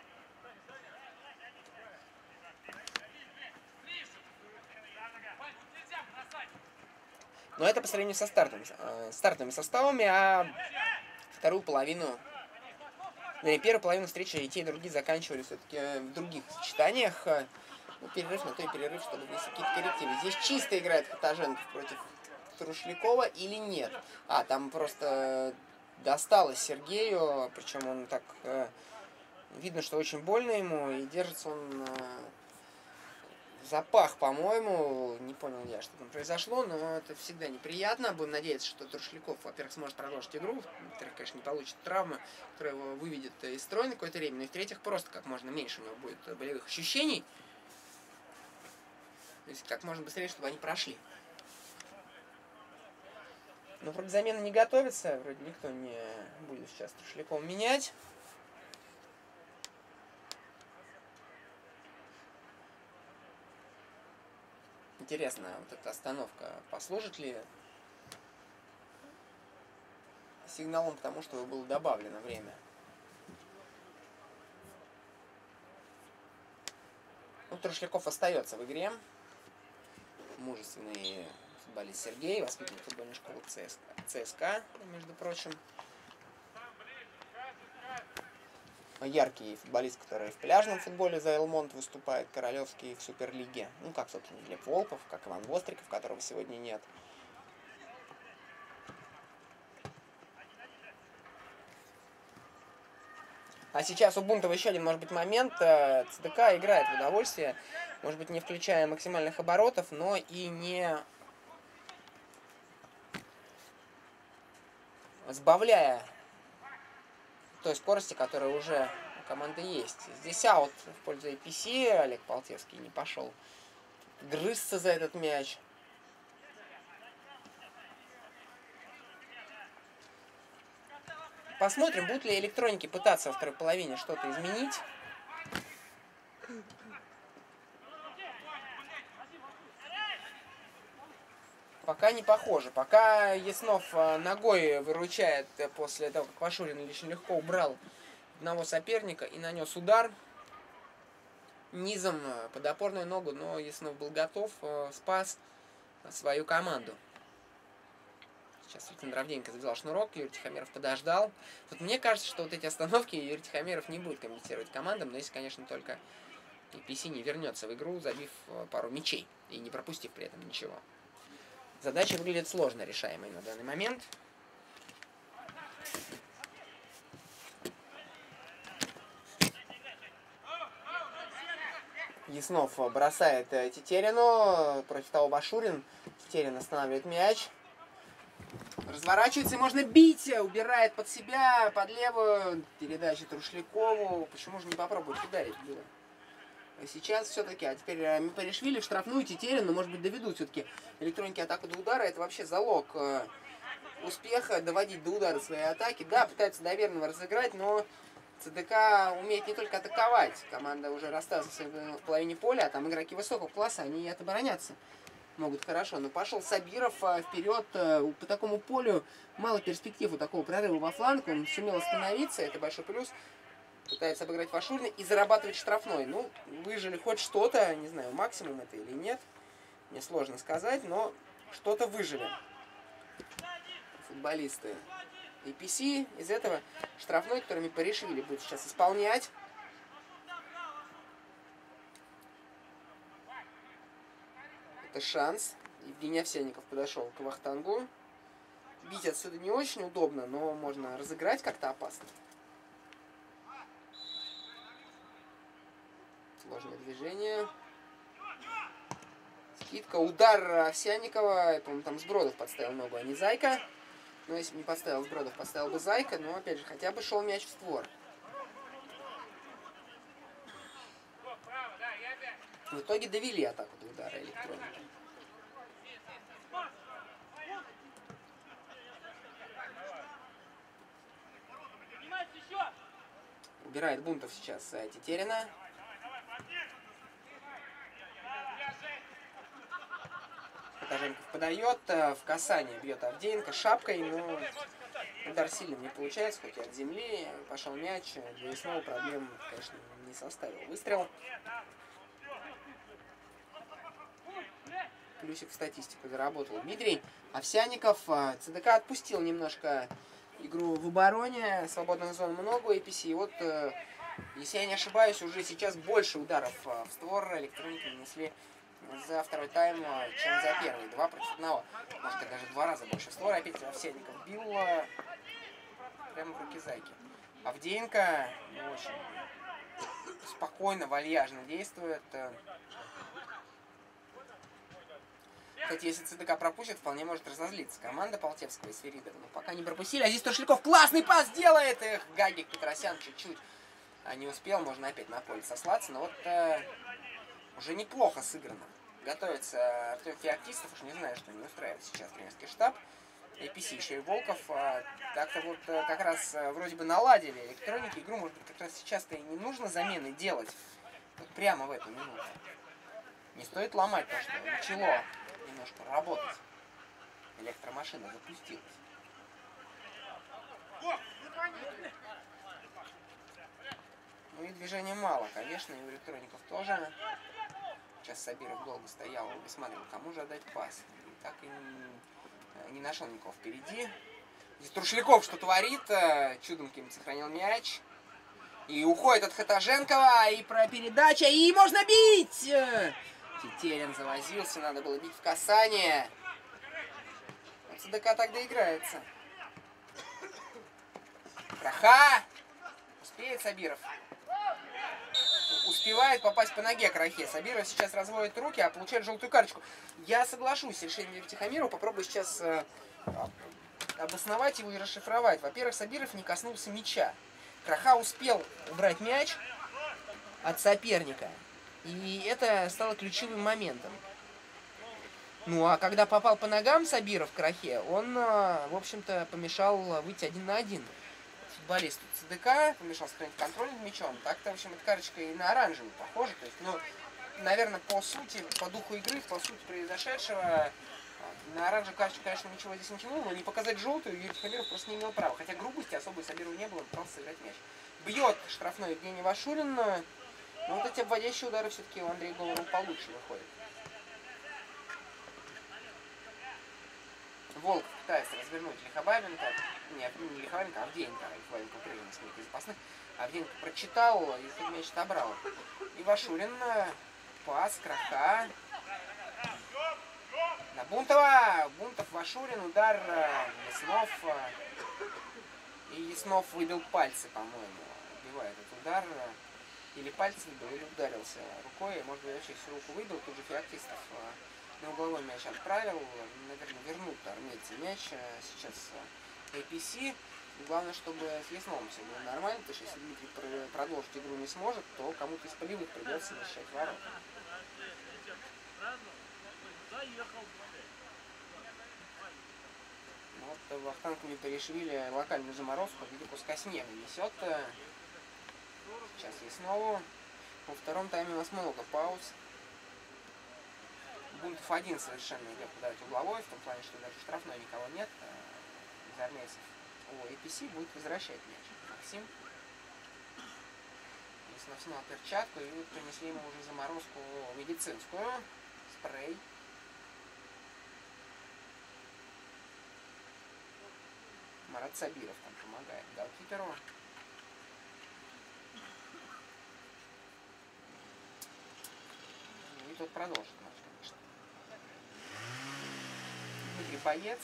Но это по сравнению со стартовыми составами, а вторую половину, первую половину встречи и те, и другие заканчивали все-таки в других сочетаниях. Ну, перерыв на то и перерыв, чтобы внести какие-то коррективы. Здесь чисто играет Хатаженков против Трушлякова или нет? Там просто досталось Сергею, причем он так, видно, что очень больно ему, и держится он запах, по-моему, не понял я, что там произошло, но это всегда неприятно. Будем надеяться, что Трушляков, во-первых, сможет продолжить игру, во-вторых, конечно, не получит травмы, которая его выведет из строя на какое-то время, ну и в-третьих, просто как можно меньше у него будет болевых ощущений, то есть как можно быстрее, чтобы они прошли. Но вроде замена не готовится, вроде никто не будет сейчас Трушлякова менять. Интересно, вот эта остановка послужит ли сигналом к тому, что было добавлено время? Ну, Трушляков остается в игре. Мужественный футболист Сергей, воспитанник футбольной школы ЦСКА, между прочим. Яркий футболист, который в пляжном футболе за Элмонт выступает, Королевский в Суперлиге. Ну, как, собственно, Глеб Волков, как Иван Востриков, которого сегодня нет. А сейчас у Бунтова еще один, может быть, момент. ЦДК играет в удовольствие. Может быть, не включая максимальных оборотов, но и не сбавляя той скорости, которая уже у команды есть. Здесь аут в пользу APC. Олег Полтевский не пошел грызться за этот мяч. Посмотрим, будут ли электроники пытаться во второй половине что-то изменить. Пока не похоже. Пока Яснов ногой выручает после того, как Вашурин очень легко убрал одного соперника и нанес удар низом под опорную ногу, но Яснов был готов, спас свою команду. Сейчас Александр Авдеенко завязал шнурок, Юрий Тихомиров подождал. Вот мне кажется, что вот эти остановки Юрий Тихомиров не будет комментировать командам, но если, конечно, только APC не вернется в игру, забив пару мячей и не пропустив при этом ничего. Задача выглядит сложно решаемой на данный момент. Яснов бросает Тетерину, против того Башурин. Тетерин останавливает мяч. Разворачивается, и можно бить, убирает под себя, под левую, передача Трушлякову. Почему же не попробовать ударить было? Сейчас все-таки, а теперь Мипаришвили в штрафную Тетерину, может быть, доведут все-таки электроники атаку до удара. Это вообще залог успеха, доводить до удара свои атаки. Да, пытаются доверенного разыграть, но ЦДК умеет не только атаковать. Команда уже рассталась в половине поля, а там игроки высокого класса, они и отобороняться могут хорошо. Но пошел Сабиров вперед по такому полю. Мало перспектив у такого прорыва во фланг. Он сумел остановиться, это большой плюс. Пытается обыграть Вашурина и зарабатывать штрафной. Ну, выжили хоть что-то, не знаю, максимум это или нет. Мне сложно сказать, но что-то выжили футболисты APC. Из этого штрафной, которыми порешили, будет сейчас исполнять. Это шанс. Евгений Овсянников подошел к Вахтангу. Бить отсюда не очень удобно, но можно разыграть как-то опасно. Сложное движение. Скидка. Удар Овсянникова. По-моему, там Сбродов подставил ногу, а не Зайка. Но если бы не подставил Сбродов, подставил бы Зайка. Но, опять же, хотя бы шел мяч в створ. В итоге довели атаку до удара электроники. Убирает Бунтов сейчас Тетерина. Котаженков подает, в касание бьет Авдеенко шапкой, но удар сильным не получается, хоть и от земли. Пошел мяч, для Яснова проблем, конечно, не составил. Выстрел. Плюсик в статистику заработал Дмитрий Овсянников. ЦДК отпустил немножко игру в обороне, свободных зон много у APC. И вот, если я не ошибаюсь, уже сейчас больше ударов в створ электроники нанесли за второй тайм, чем за первый. 2 против 1. Может, даже 2 раза больше в створ. Опять Овсянников бил прямо в руки Зайки. Авдеенко очень спокойно, вальяжно действует. Кстати, если ЦДК пропустит, вполне может разозлиться команда Полтевского и Свиридова. Но пока не пропустили. А здесь Трушляков классный пас делает. Эх, Гагик Петросян чуть-чуть не успел. Можно опять на поле сослаться. Но вот уже неплохо сыграно. Готовится Артем Феоктистов. Уж не знаю, что не устраивает сейчас тренерский штаб. APC еще и Волков. Так-то вот как раз вроде бы наладили электроники. Игру, может быть, как раз сейчас-то и не нужно замены делать. Вот прямо в эту минуту. Не стоит ломать то, что начало немножко работать. Электромашина запустилась. Ну и движения мало, конечно, и у электроников тоже. Сейчас Сабиров долго стоял и высматривал, кому же отдать пас. И так и не нашел никого впереди. Здесь Трушляков что творит. Чудом каким-то сохранил мяч. И уходит от Хатаженкова. И про передача. И можно бить! Тетерин завозился. Надо было бить в касание. ЦДК тогда играется. Краха! Успеет Сабиров. Успевает попасть по ноге Крахе. Сабиров сейчас разводит руки, а получает желтую карточку. Я соглашусь с решением Тихомирова. Попробую сейчас обосновать его и расшифровать. Во-первых, Сабиров не коснулся мяча. Краха успел убрать мяч от соперника. И это стало ключевым моментом. Ну, а когда попал по ногам Сабиров в Крахе, он, в общем-то, помешал выйти 1 на 1. Футболисту ЦДК помешал сохранить контроль над мячом. Так-то, в общем, эта карточка и на оранжевую похожа. То есть, ну, наверное, по сути, по духу игры, по сути произошедшего, на оранжевую карточку, конечно, ничего здесь не тянуло, но не показать желтую Юрий Сабиров просто не имел права. Хотя грубости особой Сабирову не было, он пытался сыграть мяч. Бьет штрафной Евгений Вашурин, но вот эти обводящие удары все-таки у Андрея Говорова получше выходят. Волков пытается развернуть Лихобабенко. Нет, не Лихобабенко, а Авдеенко. Лихобабенко упрежден с ней из запасных. Авдеенко прочитал и этот мяч отобрал. И Вашурин, пас, Краха. На Бунтова. Бунтов, Вашурин, удар Яснов. И Яснов выбил пальцы, по-моему. Убивает этот удар. Или пальцы выбил, или ударился рукой. Может быть, вообще всю руку выбил. Тут же Феоктистов на угловой мяч отправил. Наверное, вернут армейцы мяч. Сейчас APC. Главное, чтобы с Ясновым все было нормально. Потому что если Дмитрий продолжить игру не сможет, то кому-то из полевых придется защищать ворота. Вот Вахтанг Мипаришвили локальную заморозку в виде куска снега несет. Сейчас Яснову. Во втором тайме у нас много пауз. Бунтов один совершенно идет подать угловой, в том плане, что даже штрафной никого нет из армейцев. APC будет возвращать мяч. Максим. Яснов снял перчатку, и вот принесли ему уже заморозку медицинскую. Спрей. Марат Сабиров там помогает голкиперу. И тот продолжит матч, конечно. Дмитрий боец.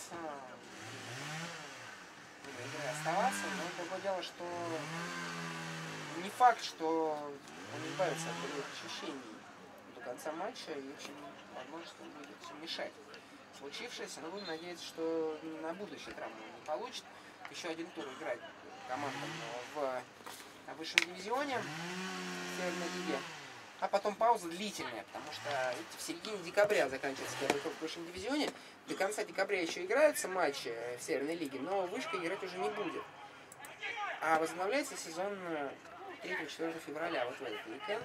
Игры оставаться, но другое дело, что не факт, что он избавится от болевых ощущений до конца матча, и очень возможно, что он будет мешать случившееся, но будем надеяться, что на будущее травму он не получит. Еще один тур играть командам в высшем дивизионе Северной лиге. А потом пауза длительная, потому что в середине декабря заканчивается первый круг в высшем дивизионе. До конца декабря еще играются матчи в Северной лиге, но вышка играть уже не будет. А возобновляется сезон 3-4 февраля, вот в этот уикенд.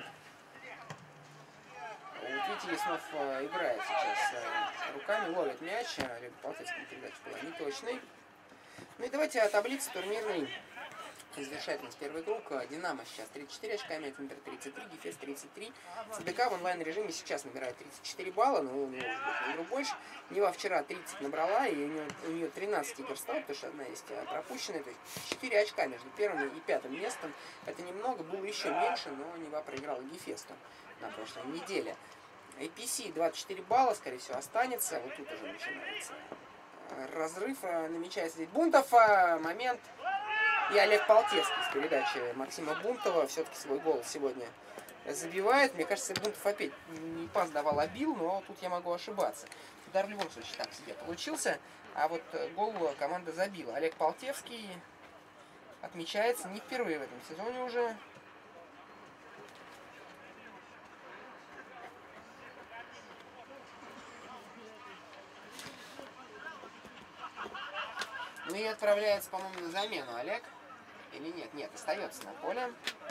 Вот видите, Яснов играет сейчас руками, ловит мяч. Олег Полтецкий передача была неточной. Ну и давайте о таблице турнирной. Завершательность первый круг. Динамо сейчас 34 очка, Интер 33, Гефес 33. ЦДК в онлайн-режиме сейчас набирает 34 балла, но у него уже игру больше. Нева вчера 30 набрала, и у нее 13 игр стало, потому что одна есть пропущенная. То есть 4 очка между первым и пятым местом. Это немного, было еще меньше, но Нева проиграла Гефесту на прошлой неделе. APC 24 балла, скорее всего, останется. Вот тут уже начинается разрыв. Намечается здесь Бунтов. Момент. И Олег Полтецкий с передачи Максима Бунтова все-таки свой гол сегодня забивает. Мне кажется, Бунтов опять не пас давал, а бил, но тут я могу ошибаться. Удар в любом случае так себе получился. А вот гол команда забила. Олег Полтецкий отмечается не впервые в этом сезоне уже. Ну и отправляется, по-моему, на замену Олег. Или нет? Нет, остается на поле.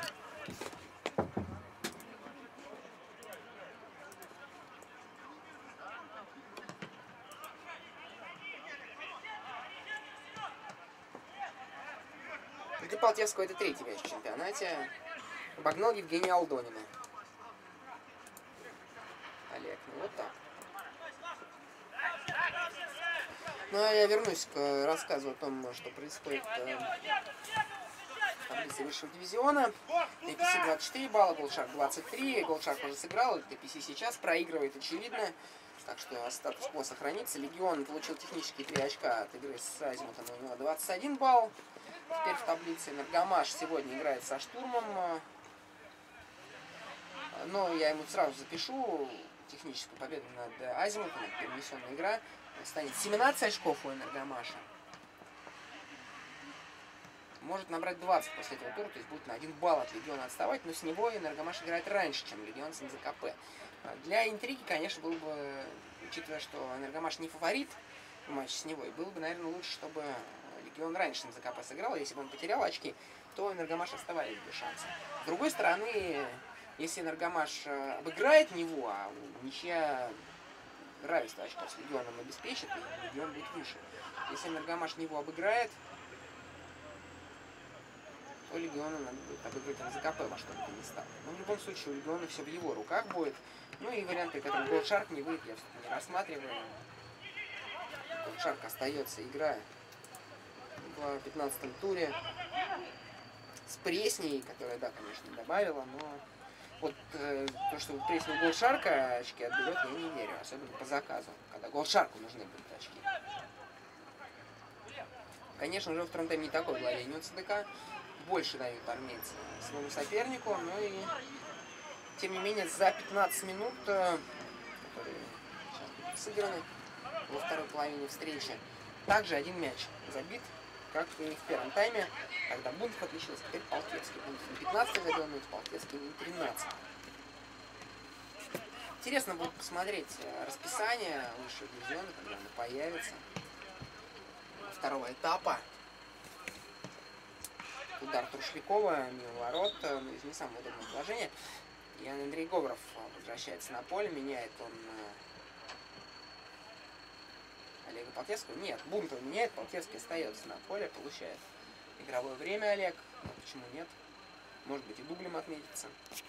Для Полтевского это третий мяч в чемпионате. Обогнал Евгения Алдонина. Олег, ну вот так. Ну, а я вернусь к рассказу о том, что происходит в таблице высшего дивизиона. APC 24 балла, Голдшарк 23. Голдшарк уже сыграл, APC сейчас проигрывает, очевидно. Так что статус-кво сохранится. Легион получил технические 3 очка от игры с Азимутом, у него 21 балл. Теперь в таблице Энергомаш сегодня играет со Штурмом. Но я ему сразу запишу техническую победу над Азимутом, перенесенная игра. Станет 17 очков у Энергомаша. может набрать 20 после этого тура, то есть будет на 1 балл от Легиона отставать, но с него Энергомаш играет раньше, чем Легион с НЗКП. Для интриги, конечно, было бы, учитывая, что Энергомаш не фаворит в матче с него, и было бы, наверное, лучше, чтобы Легион раньше НЗКП сыграл, если бы он потерял очки, то Энергомаш оставались бы шансы. С другой стороны, если Энергомаш обыграет него, а ничья равенство очков с Легионом обеспечит, и Легион будет выше. Если Энергомаш него обыграет, то Легиону надо будет обыграть НЗКП во что бы то ни стало. Но в любом случае у Легиона все в его руках будет. Ну и вариант, при котором Голдшарк не выйдет, я все-таки не рассматриваю. Голдшарк остается, игра в 15-м туре с Пресней, которая, да, конечно, добавила, но вот то, что Пресню Голдшарка очки отберет, я не верю, особенно по заказу, когда Голдшарку нужны будут очки. Конечно, уже в втором тайме не такое владение у ЦДК, больше дают армейцы своему сопернику, но и тем не менее за 15 минут, которые сейчас будут сыграны во второй половине встречи, также один мяч забит, как и в первом тайме, когда Бунтов отличился, теперь Полтевский. Бунтов на 15 забил, но Полтевский на 13. Интересно будет посмотреть расписание высшего дивизиона, когда оно появится. Второго этапа. Удар Трушлякова, мимо ворот, но из не самого удобного положения. И Андрей Говоров возвращается на поле, меняет он Олега Полтевского. Нет, Бунтова меняет, Полтевский остается на поле, получает игровое время Олег. Но почему нет? Может быть и дублем отметится.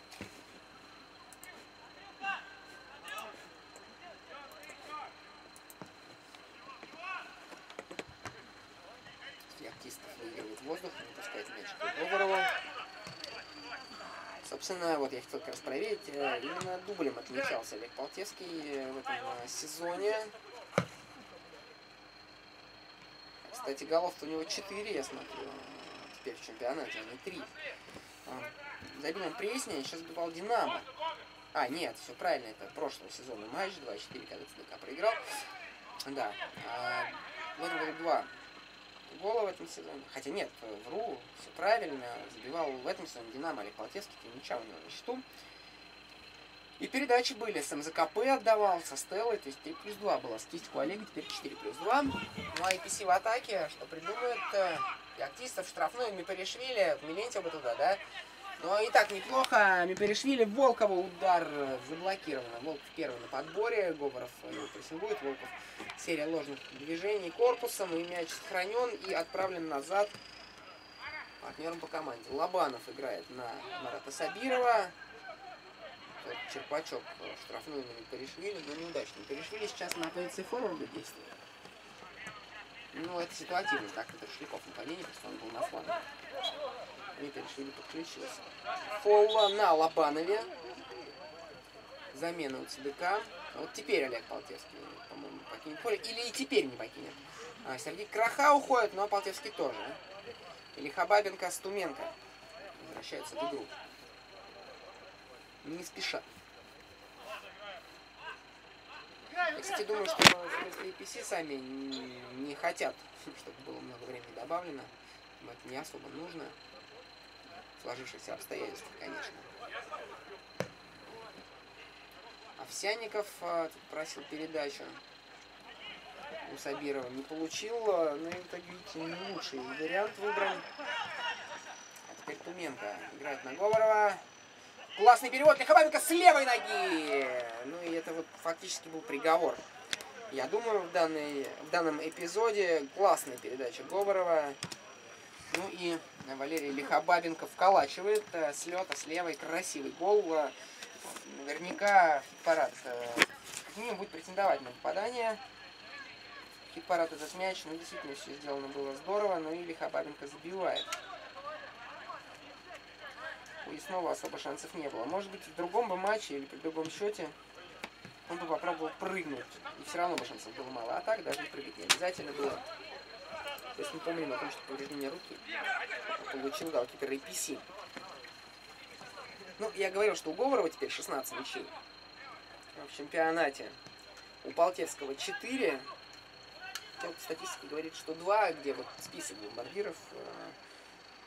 Феоктистов выигрывает воздух, не пускает мяч к Говорову. Собственно, вот я хотел как раз проверить, именно дублем отмечался Олег Полтевский в этом сезоне. Кстати, голов-то у него 4, я смотрю, теперь в чемпионате, а не 3. Забил он Пресня, сейчас забивал Динамо. А, нет, все правильно, это прошлого сезона матч, 2-4, когда ЦДК проиграл. Да, в этом году 2 гола в этом сезоне. Хотя нет, вру, все правильно. Забивал в этом сезоне Динамо Олег Полтевский, 3 мяча у него на счету. И передачи были, с МЗКП отдавал, со Стеллой, то есть 3+2 была статистика у Олега, теперь 4+2. Ну а IPC в атаке, что придумают, Феоктистов, штрафной, Мипаришвили, Милентьева бы туда, да? Но и так неплохо, Мипаришвили, Волкова удар заблокирован. Волков первый на подборе, Говоров его прессингует, Волков серия ложных движений корпусом, и мяч сохранен и отправлен назад партнером по команде. Лобанов играет на Марата Сабирова. Вот Черпачок штрафную на Мипаришвили, но неудачно. Мипаришвили сейчас на позиции форварда действует. Ну, это ситуативно, так это Шляков нападение, просто он был на фланге. Мипаришвили подключился. Фоула на Лобанове. Замена у ЦДК. Вот теперь Олег Полтевский, по-моему, покинет поле. Или и теперь не покинет. Сергей Краха уходит, но Полтевский тоже. Или Хабабенко, Стуменко возвращаются в игру. Не спеша. Я, кстати, думаю, что APC сами не хотят, чтобы было много времени добавлено. Им это не особо нужно. Сложившихся обстоятельств, конечно. Овсянников тут просил передачу. У Сабирова не получил. Но и в итоге, видите, не лучший вариант выбран. А теперь Туменко играет на Говорова. Классный перевод для Хабабенко с левой ноги. Ну и это вот фактически был приговор. Я думаю, в данном эпизоде классная передача Говорова. Ну и Валерий Лихобабенко вколачивает с лета, с левой. Красивый гол. Наверняка хит-парад к ним будет претендовать на попадание. Хит-парад этот мяч. Ну, действительно, все сделано было здорово. Но и Лихобабенко забивает. И снова особо шансов не было. Может быть, в другом бы матче или при другом счете он бы попробовал прыгнуть. И все равно бы шансов было мало. А так даже и прыгать не обязательно было. То есть мы помним о том, что повреждение руки получил голкипер APC. Ну, я говорил, что у Говорова теперь 16 мячей в чемпионате. У Полтевского 4. Вот статистика говорит, что 2, где вот список бомбардиров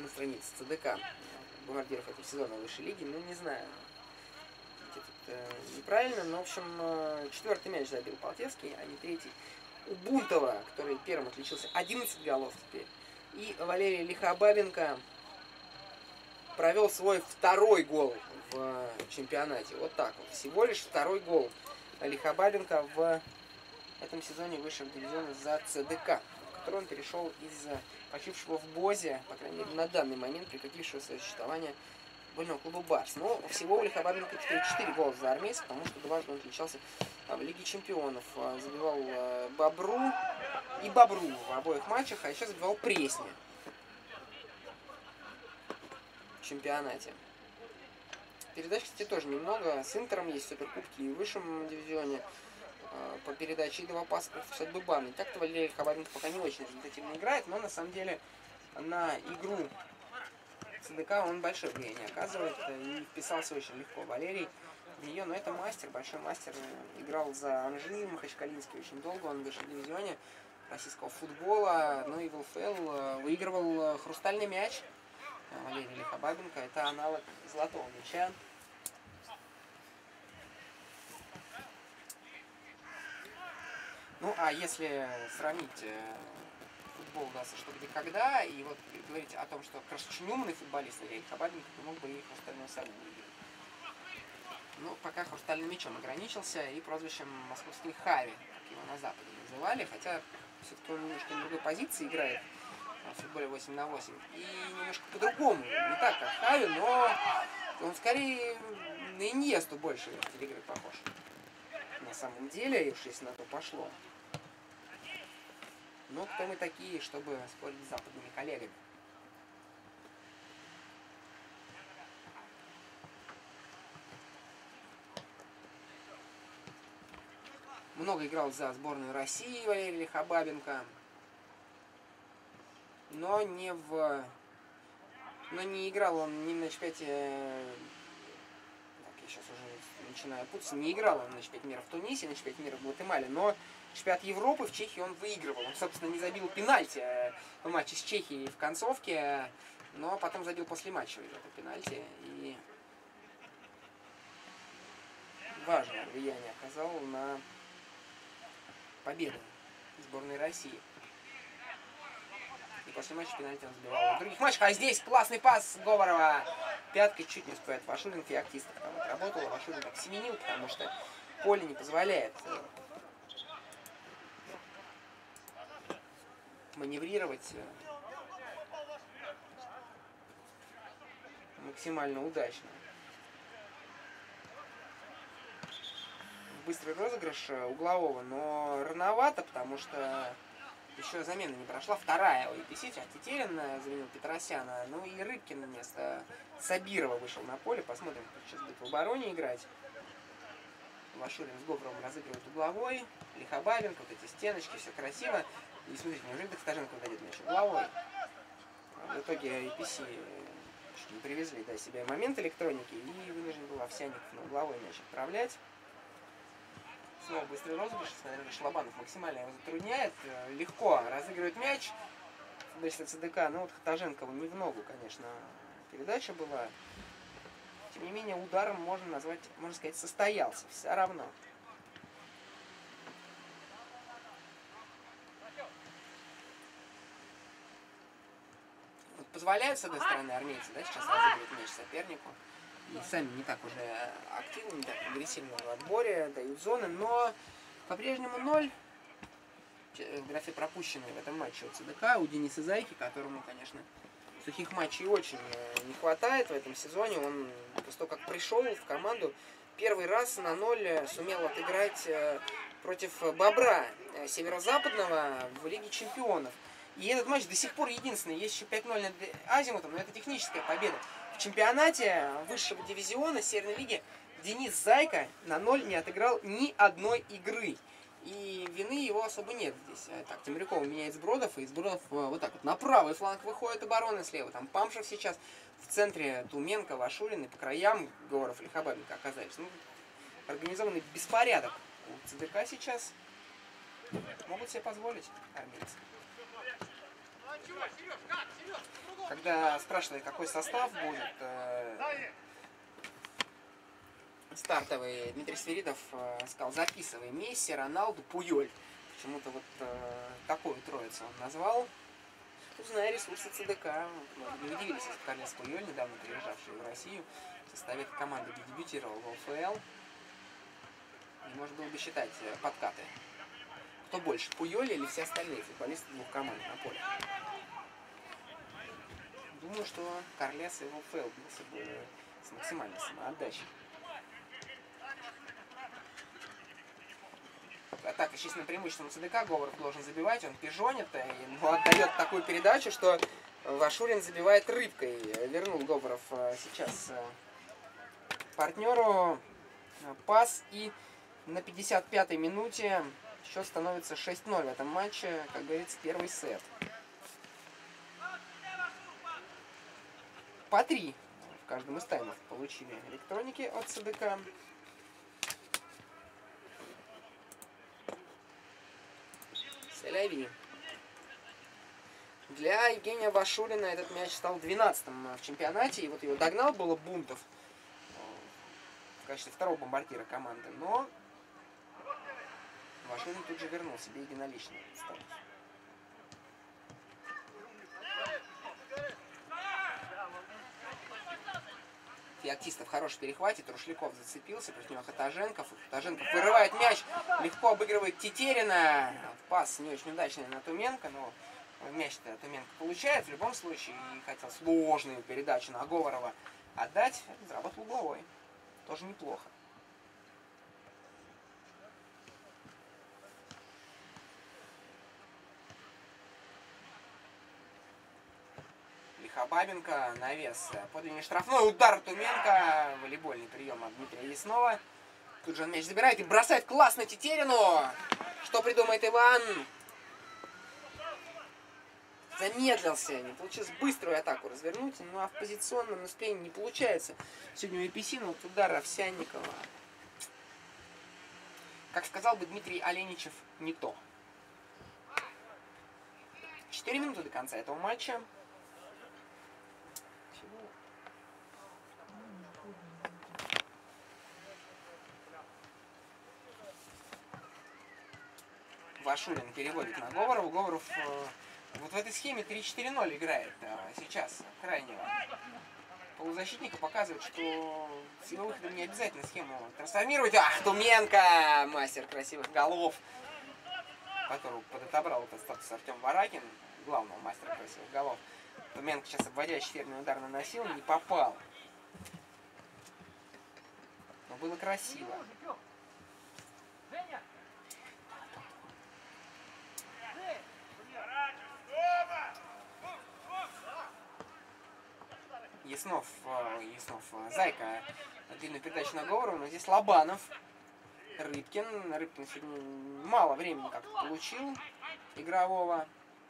на странице ЦДК бомбардиров этого сезона высшей лиги. Ну, не знаю, неправильно, но, в общем, 4-й мяч забил Полтевский, а не 3-й. У Бунтова, который первым отличился, 11 голов теперь. И Валерий Лихобабенко провел свой 2-й гол в чемпионате. Вот так вот. Всего лишь 2-й гол Лихобабенко в этом сезоне высшего дивизиона за ЦДК, в который он перешел из почившего в БОЗе, по крайней мере, на данный момент прекратившегося существования футбольного клуба «Барс». Но всего у Лихобабенко теперь 4 гола за армейцев, потому что дважды он отличался в Лиге чемпионов. Забивал Бобру в обоих матчах, а еще забивал Пресне в чемпионате. Передач, кстати, тоже немного. С Интером есть суперкубки и в высшем дивизионе по передаче и 2 паса против Садбыбана. И так-то Валерий Лихобабенко пока не очень результативно играет, но на самом деле на игру ЦДК он большое влияние оказывает и вписался очень легко. Валерий в нее, но это мастер, большой мастер. Играл за Анжи, Махачкалинский очень долго, он в высшем дивизионе российского футбола, ну и в ЛФЛ выигрывал хрустальный мяч. Валерий Лихобабенко, это аналог золотого мяча. Ну, а если сравнить футбол, да, со «Что, где, когда», и вот говорить о том, что как раз очень умный футболист Валерий Лихобабенко мог бы и хрустальную сову выиграть. Ну, пока хрустальным мячом ограничился и прозвищем «Московский Хави», как его на Западе называли, хотя все-таки он немножко на другой позиции играет в футболе 8 на 8. И немножко по-другому, не так, как Хави, но он скорее на Иньесту больше в стиле игры похож. На самом деле, уж если на то пошло. Но кто мы такие, чтобы спорить с западными коллегами? Много играл за сборную России Валерий Лихобабенко, но не играл он ни на чемпионате. Так, я сейчас уже начинаю путаться. Не играл он на чемпионате мира в Тунисе, на чемпионате мира в Гватемале, но чемпионат Европы в Чехии он выигрывал. Он, собственно, не забил пенальти в матче с Чехией в концовке, но потом забил после матча это пенальти. И важное влияние оказал на победу сборной России. И после матча пенальти он забивал в других матчах. А здесь классный пас Говорова. Пяткой чуть не успевает Вашурин, феоктиста там отработал. Вашурин так семенил, потому что поле не позволяет маневрировать максимально удачно. Быстрый розыгрыш углового, но рановато, потому что еще замена не прошла. Вторая у EPC, Тетерин заменил Петросяна, ну и Рыбкин вместо Сабирова вышел на поле. Посмотрим, как сейчас будет в обороне играть. Вашурин с Говоровым разыгрывает угловой, Лихобабенко, вот эти стеночки, все красиво. И смотрите, неужели Доктаженко дадет мяч угловой? В итоге EPC не привезли до себя момент электроники, и вынужден был Овсянников на угловой мяч отправлять. Снова быстрый розыгрыш, наверное, Шлабанов максимально его затрудняет. Легко разыгрывает мяч. Футболист ЦДК, ну вот Хатаженкову не в ногу, конечно, передача была. Тем не менее, ударом можно назвать, можно сказать, состоялся. Все равно. Вот позволяют, с одной стороны, армейцы, да, сейчас разыгрывать мяч сопернику. И сами не так уже активны, не так агрессивны в отборе, дают зоны, но по-прежнему 0 в графе пропущенные в этом матче от ЦДК у Дениса Зайки, которому, конечно, сухих матчей очень не хватает в этом сезоне. Он после того, как пришел в команду, первый раз на 0 сумел отыграть против Бобра Северо-Западного в Лиге чемпионов. И этот матч до сих пор единственный. Есть еще 5-0 над Азимутом, но это техническая победа. В чемпионате высшего дивизиона Северной лиги Денис Зайка на 0 не отыграл ни одной игры. И вины его особо нет здесь. Так, Темрюкова меняет Сбродов, и Сбродов вот так вот на правый фланг выходит обороны слева. Там Памшев сейчас в центре, Туменко, Вашурин, и по краям Говоров, Лихобабенко оказались. Ну, организованный беспорядок у ЦДК сейчас. Могут себе позволить армейцы. когда спрашивали, какой состав будет стартовый, Дмитрий Свиридов сказал: записывай: Месси, Роналду, Пуйоль. Почему-то вот такую троицу он назвал. Зная ресурсы ЦДК, не удивились, если Карлес Пуйоль, недавно приезжавший в Россию, в составе команды, где дебютировал в ЛФЛ. И можно было бы считать подкаты. Кто больше, Пуйоль или все остальные футболисты двух команд на поле? Думаю, что Карлес и в ЛФЛ бился бы с максимальной самоотдачей. Атака численным преимуществом ЦДК. Говоров должен забивать, он пижонит и отдает такую передачу, что Вашурин забивает рыбкой. Вернул Говоров сейчас партнеру пас, и на 55-й минуте счет становится 6-0 в этом матче, как говорится, первый сет. По 3 в каждом из таймов получили электроники от ЦДК. Селяви. Для Евгения Вашурина этот мяч стал 12-м в чемпионате, и вот его догнал было Бунтов в качестве второго бомбардира команды, но Вашурин тут же вернул себе единоличный статус. Феоктистов в хорошем перехвате, Трушляков зацепился, против него Хатаженков. Хатаженков вырывает мяч, легко обыгрывает Тетерина. Пас не очень удачный на Туменко, но мяч-то Туменко получает. В любом случае, хотел сложную передачу на Говорова отдать, заработал угловой. Тоже неплохо. Бабенко, навес под линией штрафной, удар Туменко, волейбольный прием от Дмитрия Яснова. Тут же он мяч забирает и бросает классно Тетерину. Что придумает Иван? Замедлился, не получилось быструю атаку развернуть, ну а в позиционном настроении не получается. Сегодня у Еписина вот удар Овсянникова. Как сказал бы Дмитрий Оленичев, не то. 4 минуты до конца этого матча. Вашурин переводит на Говорова. Говоров вот в этой схеме 3-4-0 играет сейчас крайнего полузащитника. Показывает, что с его выходом не обязательно схему трансформировать. Ах, Туменко! Мастер красивых голов, которого подотобрал этот статус Артем Варакин, главного мастера красивых голов. Туменко сейчас обводящий ферный удар наносил, не попал. Но было красиво. Яснов, Зайка, длинную передачу на Говорова, но здесь Лобанов, Рыбкин сегодня мало времени как-то получил игрового.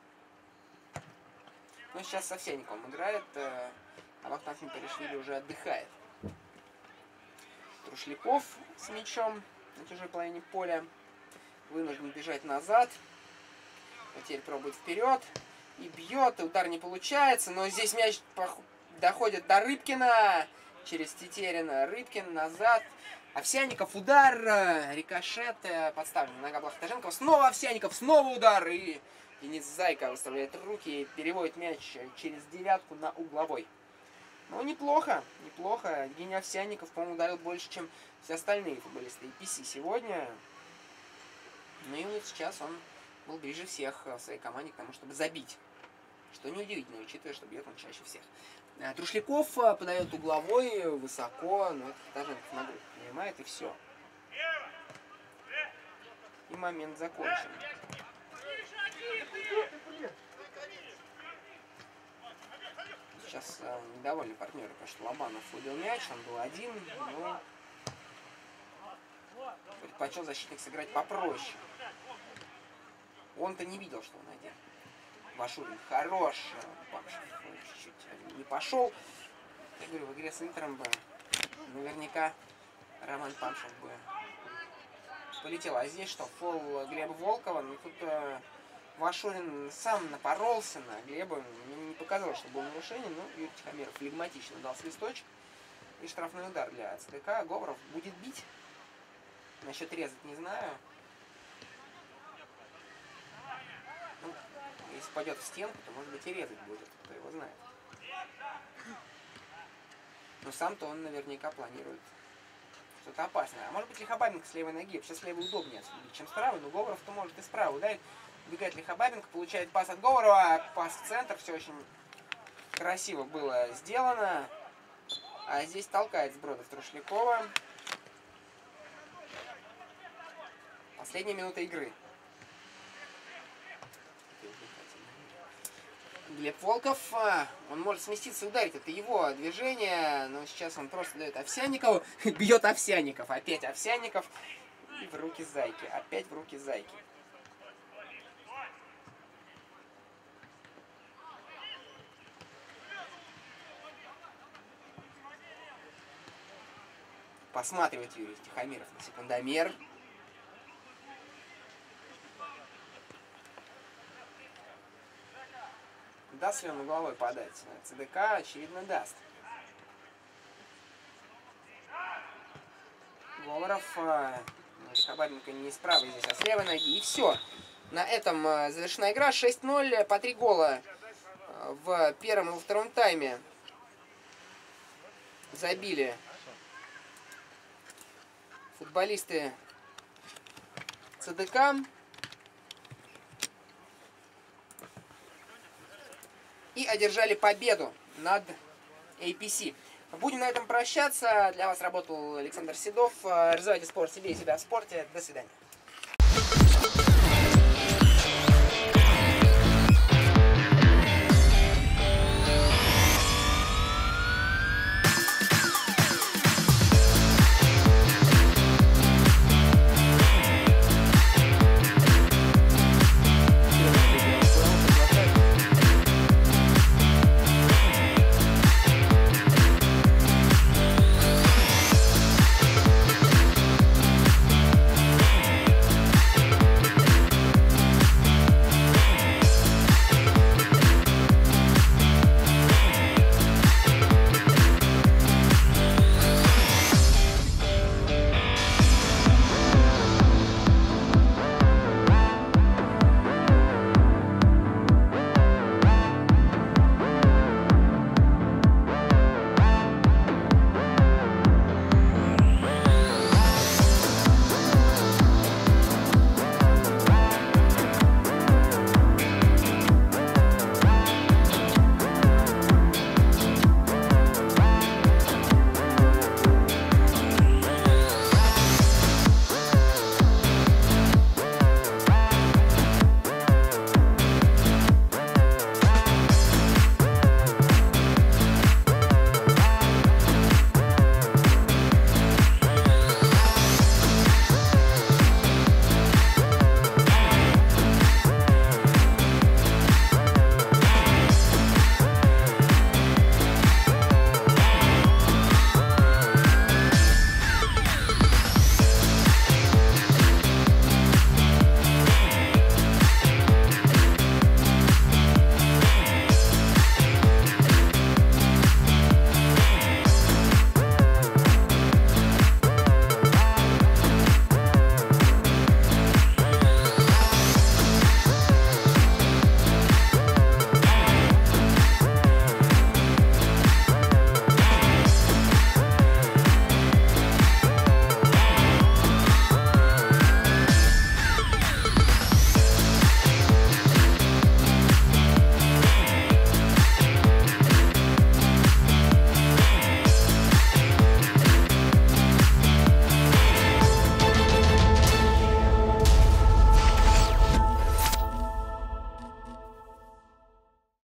Но сейчас со Овсянниковым играет, а Вахтанг Перешвили уже отдыхает. Трушляков с мячом на чужой половине поля, вынужден бежать назад, теперь пробует вперед и бьет, и удар не получается, но здесь мяч доходит до Рыбкина через Тетерина. Рыбкин назад. Овсянников, удар, рикошет, подставлен нога Хатаженкова. Снова Овсянников, снова удар. И Денис Зайка выставляет руки и переводит мяч через девятку на угловой. Ну, неплохо, неплохо. Евгений Овсянников, по-моему, ударил больше, чем все остальные футболисты EPC сегодня. Ну и вот сейчас он был ближе всех в своей команде к тому, чтобы забить. Что неудивительно, учитывая, что бьет он чаще всех. Трушляков подает угловой высоко, но это Хатаженков ногу принимает, и все. И момент закончен. Сейчас недовольны партнеры, потому что Лобанов выбил мяч, он был один, но предпочел защитник сыграть попроще. Он-то не видел, что он один. Вашурин хорош, Памшев чуть-чуть не пошел. Я говорю, в игре с Интером бы наверняка Роман Памшев бы полетел. А здесь что, фол Глеба Волкова, ну тут Вашурин сам напоролся на Глеба. Мне не показалось, что было нарушение, но Юрий Тихомиров флегматично дал свисточек. И штрафной удар для ЦДК. Говоров будет бить. Насчет резать не знаю. Ну, если пойдет в стенку, то может быть и резать будет. Кто его знает. Но сам-то он наверняка планирует что-то опасное. А может быть Лихобабенко с левой ноги. Сейчас с левой удобнее осудить, чем с правой. Но Говоров-то может и справа ударить. Убегает Лихобабенко, получает пас от Говорова. Пас в центр. Все очень красиво было сделано. А здесь толкает Сбродов Трушлякова. Последняя минута игры. Глеб Волков, он может сместиться и ударить. Это его движение. Но сейчас он просто дает Овсянникову. Бьет Овсянников. Опять Овсянников. И в руки Зайки. Опять в руки Зайки. Посматривает Юрий Тихомиров на секундомер. Даст ли он угловой подать? ЦДК, очевидно, даст. Говоров, Лихобабенко не справа здесь, а с левой ноги. И все. На этом завершена игра. 6-0 по 3 гола в первом и во втором тайме забили футболисты ЦДК. И одержали победу над APC. Будем на этом прощаться. Для вас работал Александр Седов. Развивайте спорт себе и себя в спорте. До свидания.